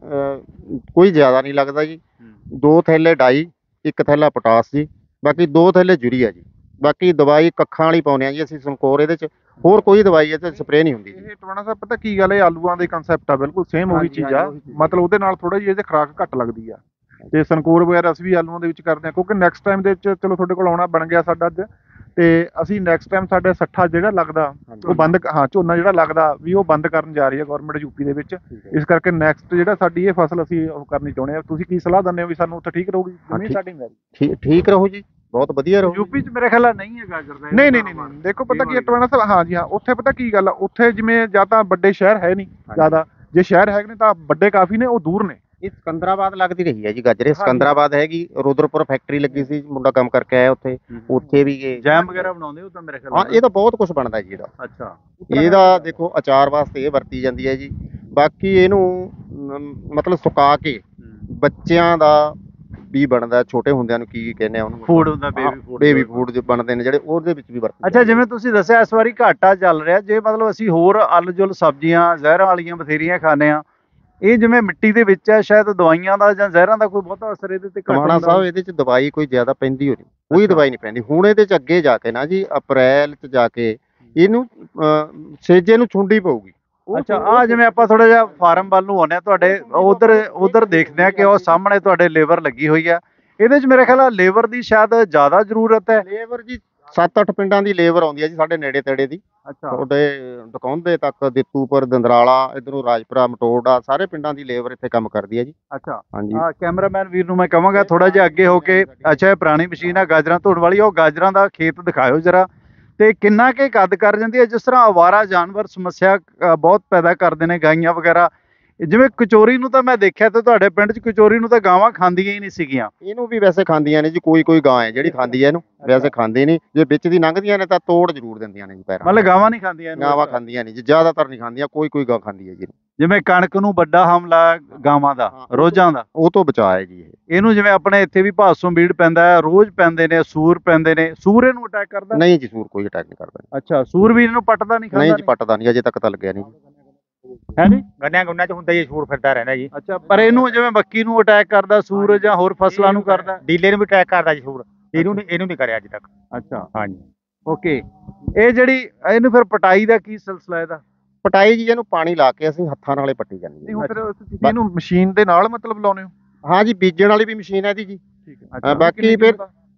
ਕੋਈ ਜ਼ਿਆਦਾ ਨਹੀਂ ਲੱਗਦਾ ਜੀ। 2 ਥੈਲੇ ਡਾਈ, 1 ਥੈਲਾ ਪੋਟਾਸ ਜੀ, ਬਾਕੀ 2 ਥੈਲੇ ਯੂਰੀਆ ਜੀ। ਬਾਕੀ ਦਵਾਈ ਕੱਖਾਂ ਵਾਲੀ ਪਾਉਂਦੇ ਆ ਜੀ ਅਸੀਂ ਸੰਕੋਰ ਇਹਦੇ 'ਚ, ਹੋਰ ਕੋਈ ਦਵਾਈ ਇਹ 'ਚ ਸਪਰੇ ਨਹੀਂ ਹੁੰਦੀ। ਇਹ ਟਵਾਣਾ ਸਾਹਿਬ ਪਤਾ ਕੀ ਗੱਲ ਹੈ, ਆਲੂਆਂ ਦੇ ਕੰਸੈਪਟ ਆ ਬਿਲਕੁਲ ਸੇਮ ਉਹੀ ਚੀਜ਼ ਆ, ਮਤਲਬ ਉਹਦੇ ਨਾਲ ਥੋੜਾ ਜਿਹੀ ਇਹਦੇ ਖੁਰਾਕ ਘੱਟ ਲੱਗਦੀ ਆ। ਤੇ ਸੰਕੋਰ ਵਗੈਰਾ ਅਸੀਂ ਵੀ ਆਲੂਆਂ ਦੇ ਵਿੱਚ ਕਰਦੇ ਹਾਂ, ਕਿਉਂਕਿ ਨੈਕਸਟ ਟਾਈਮ ਦੇ ਵਿੱਚ ਚਲੋ ਤੁਹਾਡੇ ਕੋਲ ਆਉਣਾ ਬਣ ਗਿਆ ਸਾਡਾ ਅੱਜ, ਤੇ ਅਸੀਂ ਨੈਕਸਟ ਟਾਈਮ ਸਾਡੇ ਸੱਠਾ ਜਿਹੜਾ ਲੱਗਦਾ ਉਹ ਬੰਦ, ਝੋਨਾ ਜਿਹੜਾ ਲੱਗਦਾ ਵੀ ਉਹ ਬੰਦ ਕਰਨ ਜਾ ਰਹੀ ਹੈ ਗਵਰਨਮੈਂਟ ਯੂਪੀ ਦੇ ਵਿੱਚ। ਇਸ ਕਰਕੇ ਨੈਕਸਟ ਜਿਹੜਾ ਸਾਡੀ ਇਹ ਫਸਲ ਅਸੀਂ ਉਹ ਕਰਨੀ ਚਾਹੁੰਦੇ ਹਾਂ। ਤੁਸੀਂ ਕੀ ਸਲਾਹ ਦਿੰਦੇ ਹੋ ਵੀ ਸਾਨੂੰ ਉੱਥੇ ਠੀਕ ਰਹੂਗੀ ਜ਼ਮੀਨ ਸਾਡੀ? ਠੀਕ ਰਹੂ ਜੀ, ਬਹੁਤ ਵਧੀਆ ਰਹੂ। ਯੂਪੀ 'ਚ ਮੇਰੇ ਖਿਆਲ ਨਹੀਂ ਹੈ ਗਾਜਰ ਦਾ? ਨਹੀਂ, ਦੇਖੋ ਪਤਾ ਕੀ ਟਵਾਣਾ ਸਾਹਿਬ, ਹਾਂ ਜੀ ਹਾਂ, ਉੱਥੇ ਪਤਾ ਕੀ ਗੱਲ ਆ, ਉੱਥੇ ਜਿਵੇਂ ਜਾਂ ਤਾਂ ਵੱਡੇ ਸ਼ਹਿਰ ਹੈ ਨਹੀਂ ਜ਼ਿਆਦਾ, ਜੇ ਸ਼ਹਿਰ ਹੈਗੇ ਨੇ ਤਾਂ ਵੱਡੇ ਕਾਫੀ ਨੇ, ਉਹ ਦੂਰ ਨੇ। ਇਹ ਸਿਕੰਦਰਾਬਾਦ ਲੱਗਦੀ ਰਹੀ ਹੈ ਜੀ ਗਾਜਰੇ। ਸਿਕੰਦਰਾਬਾਦ ਹੈਗੀ, ਰੁਦਰਪੁਰ ਫੈਕਟਰੀ ਲੱਗੀ ਸੀ, ਮੁੰਡਾ ਕੰਮ ਕਰਕੇ ਆਇਆ ਉੱਥੇ, ਉੱਥੇ ਵੀ ਇਹ ਜੈਮ ਵਗੈਰਾ ਬਣਾਉਂਦੇ ਹੋ ਤਾਂ ਮੇਰੇ ਖਿਆਲ? ਹਾਂ, ਇਹ ਤਾਂ ਬਹੁਤ ਕੁਝ ਬਣਦਾ ਜੀ ਇਹਦਾ। ਅੱਛਾ। ਇਹਦਾ ਦੇਖੋ ਅਚਾਰ ਵਾਸਤੇ ਇਹ ਵਰਤੀ ਜਾਂਦੀ ਹੈ ਜੀ। ਬਾਕੀ ਇਹਨੂੰ ਮਤਲਬ ਸੁਕਾ ਕੇ ਬੱਚਿਆਂ ਦਾ ਵੀ ਬਣਦਾ, ਛੋਟੇ ਹੁੰਦਿਆਂ ਨੂੰ ਕੀ ਕਹਿੰਦੇ ਆ ਉਹਨੂੰ, ਫੂਡ ਹੁੰਦਾ, ਬੇਬੀ ਫੂਡ। ਬੇਬੀ ਫੂਡ ਜੋ ਬਣਦੇ ਨੇ ਜਿਹੜੇ, ਉਹਦੇ ਵਿੱਚ ਵੀ ਵਰਤੀ ਅੱਛਾ, ਜਿਵੇਂ ਤੁਸੀਂ ਦੱਸਿਆ ਇਸ ਵਾਰੀ ਘਾਟਾ ਚੱਲ ਰਿਹਾ, ਜੇ ਮਤਲਬ ਅਸੀਂ ਹੋਰ ਅਲਜੁਲ ਸਬਜ਼ੀਆਂ ਜ਼ਹਿਰਾਂ ਵਾਲੀਆਂ ਬਥੇਰੀਆਂ ਖਾਂਦੇ ਆ, ਇਹ ਜਿਵੇਂ ਮਿੱਟੀ ਦੇ ਵਿੱਚ ਹੈ, ਸ਼ਾਇਦ ਦਵਾਈਆਂ ਦਾ ਜਾਂ ਜ਼ਹਿਰਾਂ ਦਾ ਕੋਈ ਬਹੁਤਾ ਅਸਰ ਇਹਦੇ ਤੇ ਘੱਟ ਟਵਾਣਾ ਹੁੰਦਾ ਸਾਹਿਬ ਇਹਦੇ ਚ ਦਵਾਈ ਕੋਈ ਜ਼ਿਆਦਾ ਪੈਂਦੀ ਹੋਣੀ, ਕੋਈ ਦਵਾਈ ਨਹੀਂ ਪੈਂਦੀ। ਹੁਣ ਇਹਦੇ ਚ ਅੱਗੇ ਜਾ ਕੇ ਨਾ ਜੀ ਅਪ੍ਰੈਲ ਚ ਜਾ ਕੇ ਇਹਨੂੰ ਸੇਜੇ ਨੂੰ ਛੁੰਡੀ ਪਊਗੀ। ਅੱਛਾ, ਆ ਜਿਵੇਂ ਆਪਾਂ ਥੋੜਾ ਜਿਹਾ ਫਾਰਮ ਵੱਲ ਨੂੰ ਆਉਂਦੇ ਆ, ਤੁਹਾਡੇ ਉਧਰ ਦੇਖਦੇ ਆ ਕਿ ਉਹ ਸਾਹਮਣੇ ਤੁਹਾਡੇ ਲੇਬਰ ਲੱਗੀ ਹੋਈ ਆ, ਇਹਦੇ ਚ ਮੇਰੇ ਖਿਆਲ ਨਾਲ ਲੇਬਰ ਦੀ ਸ਼ਾਇਦ ਜ਼ਿਆਦਾ ਜ਼ਰੂਰਤ ਹੈ। ਲੇਬਰ ਜੀ 7-8 ਪਿੰਡਾਂ ਦੀ ਲੇਬਰ ਆਉਂਦੀ ਹੈ ਜੀ ਸਾਡੇ ਨੇੜੇ ਤੇੜੇ ਦੀ, ਅੱਛਾ, ਤੁਹਾਡੇ ਦਕੌਂਦੇ ਤੱਕ, ਦਿੱਤੂਪੁਰ, ਦੰਦਰਾਲਾ, ਇਧਰੋਂ ਰਾਜਪੁਰਾ, ਮਟੋੜਾ, ਸਾਰੇ ਪਿੰਡਾਂ ਦੀ ਲੇਬਰ ਇੱਥੇ ਕੰਮ ਕਰਦੀ ਹੈ ਜੀ। ਅੱਛਾ। ਹਾਂਜੀ, ਕੈਮਰਾਮੈਨ ਵੀਰ ਨੂੰ ਮੈਂ ਕਹਾਂਗਾ ਥੋੜਾ ਜਿਹਾ ਅੱਗੇ ਹੋ ਕੇ, ਅੱਛਾ ਇਹ ਪੁਰਾਣੀ ਮਸ਼ੀਨ ਆ ਗਾਜਰਾਂ ਧੋਣ ਵਾਲੀ, ਉਹ ਗਾਜਰਾਂ ਦਾ ਖੇਤ ਦਿਖਾਇਓ ਜਰਾ, ਤੇ ਕਿੰਨਾ ਕੁ ਕੱਦ ਕਰ ਜਾਂਦੀ ਹੈ। ਜਿਸ ਤਰ੍ਹਾਂ ਅਵਾਰਾ ਜਾਨਵਰ ਸਮੱਸਿਆ ਬਹੁਤ ਪੈਦਾ ਕਰਦੇ ਨੇ, ਗਾਈਆਂ ਵਗੈਰਾ, ਜਿਵੇਂ ਕਚੋਰੀ ਨੂੰ ਤਾਂ ਮੈਂ ਦੇਖਿਆ ਤੇ ਤੁਹਾਡੇ ਪਿੰਡ 'ਚ ਕਚੋਰੀ ਨੂੰ ਤਾਂ ਗਾਵਾਂ ਖਾਂਦੀਆਂ ਹੀ ਨਹੀਂ ਸੀਗੀਆਂ। ਇਹਨੂੰ ਵੀ ਵੈਸੇ ਖਾਂਦੀਆਂ ਨੇ ਜੀ, ਕੋਈ ਗਾਂ ਹੈ ਜਿਹੜੀ ਖਾਂਦੀ ਹੈ ਇਹਨੂੰ, ਵੈਸੇ ਖਾਂਦੀ ਨਹੀਂ। ਜੇ ਵਿੱਚ ਦੀ ਲੰਘਦੀਆਂ ਨੇ ਤਾਂ ਤੋੜ ਜ਼ਰੂਰ ਦਿੰਦੀਆਂ ਨੇ ਜੀ ਪੈਰਾਂ, ਮਤਲਬ ਗਾਵਾਂ ਨਹੀਂ ਖਾਂਦੀਆਂ ਇਹਨੂੰ? ਗਾਵਾਂ ਖਾਂਦੀਆਂ ਨਹੀਂ ਜੀ, ਜ਼ਿਆਦਾਤਰ ਨਹੀਂ ਖਾਂਦੀਆਂ, ਕੋਈ ਗਾਂ ਖਾਂਦੀ ਹੈ ਜੀ। ਜਿਵੇਂ ਕਣਕ ਨੂੰ ਵੱਡਾ ਹਮਲਾ ਗਾਵਾਂ ਦਾ, ਰੋਜ਼ਾਂ ਦਾ, ਉਹ ਤੋਂ ਬਚਾਅ ਹੈ ਜੀ ਇਹ। ਇਹਨੂੰ ਜਿਵੇਂ ਆਪਣੇ ਇੱਥੇ ਵੀ ਭਾਸੋਂ ਬੀੜ ਪੈਂਦਾ ਹੈ, ਰੋਜ਼ ਪੈਂਦੇ ਨੇ, ਸੂਰ ਪੈਂਦੇ ਨੇ, ਸੂਰ ਇਹਨੂੰ ਅਟੈਕ ਕਰਦਾ? ਨਹੀਂ ਜੀ, ਸੂਰ ਕੋਈ ਅਟੈਕ ਨਹੀਂ ਕਰਦਾ। ਅੱਛਾ, ਸੂਰ ਵੀ ਇਹਨੂੰ ਪੱਟਦਾ ਨਹੀਂ? ਨਹੀਂ ਜੀ, ਪੱਟਦਾ ਨਹੀਂ, ਅਜੇ ਤੱਕ ਤਾਂ ਲੱਗਿਆ ਨਹੀਂ। ਹੈ ਜੀ, ਗੰਨਿਆਂ ਗੁੰਨਿਆਂ ਚ ਹੁੰਦਾ ਜੀ, ਸੂਰ ਫਿਰਦਾ ਰਹਿੰਦਾ ਜੀ। ਅੱਛਾ, ਪਰ ਇਹਨੂੰ ਜਿਵੇਂ ਮੱਕੀ ਨੂੰ ਅਟੈਕ ਕਰਦਾ ਸੂਰ, ਜਾਂ ਹੋਰ ਫਸਲਾਂ ਨੂੰ ਕਰਦਾ? ਡੀਲੇ ਨੂੰ ਵੀ ਅਟੈਕ ਕਰਦਾ ਜੀ ਸੂਰ, ਇਹਨੂੰ ਨਹੀਂ ਕਰਿਆ ਅੱਜ ਤੱਕ। ਅੱਛਾ, ਹਾਂਜੀ। ਓਕੇ। ਇਹ ਜਿਹੜੀ ਇਹਨੂੰ ਫਿਰ ਪਟਾਈ ਦਾ ਕੀ ਸਿਲਸਿਲਾ ਇਹਦਾ? ਪਟਾਈ ਜੀ ਇਹਨੂੰ ਪਾਣੀ ਲਾ ਕੇ ਅਸੀਂ ਹੱਥਾਂ ਨਾਲੇ ਪੱਟੀ ਜਾਂਦੀ ਨਹੀਂ ਹੈ। ਹੁਣ ਫਿਰ ਤੁਸੀਂ ਇਹਨੂੰ ਮਸ਼ੀਨ ਦੇ ਨਾਲ ਮਤਲਬ ਲਾਉਨੇ ਹੋ? ਹਾਂ ਜੀ, ਬੀਜਣ ਵਾਲੀ ਵੀ ਮਸ਼ੀਨ ਹੈ ਇਹਦੀ ਜੀ। ਠੀਕ ਹੈ। ਬਾਕੀ ਫਿਰ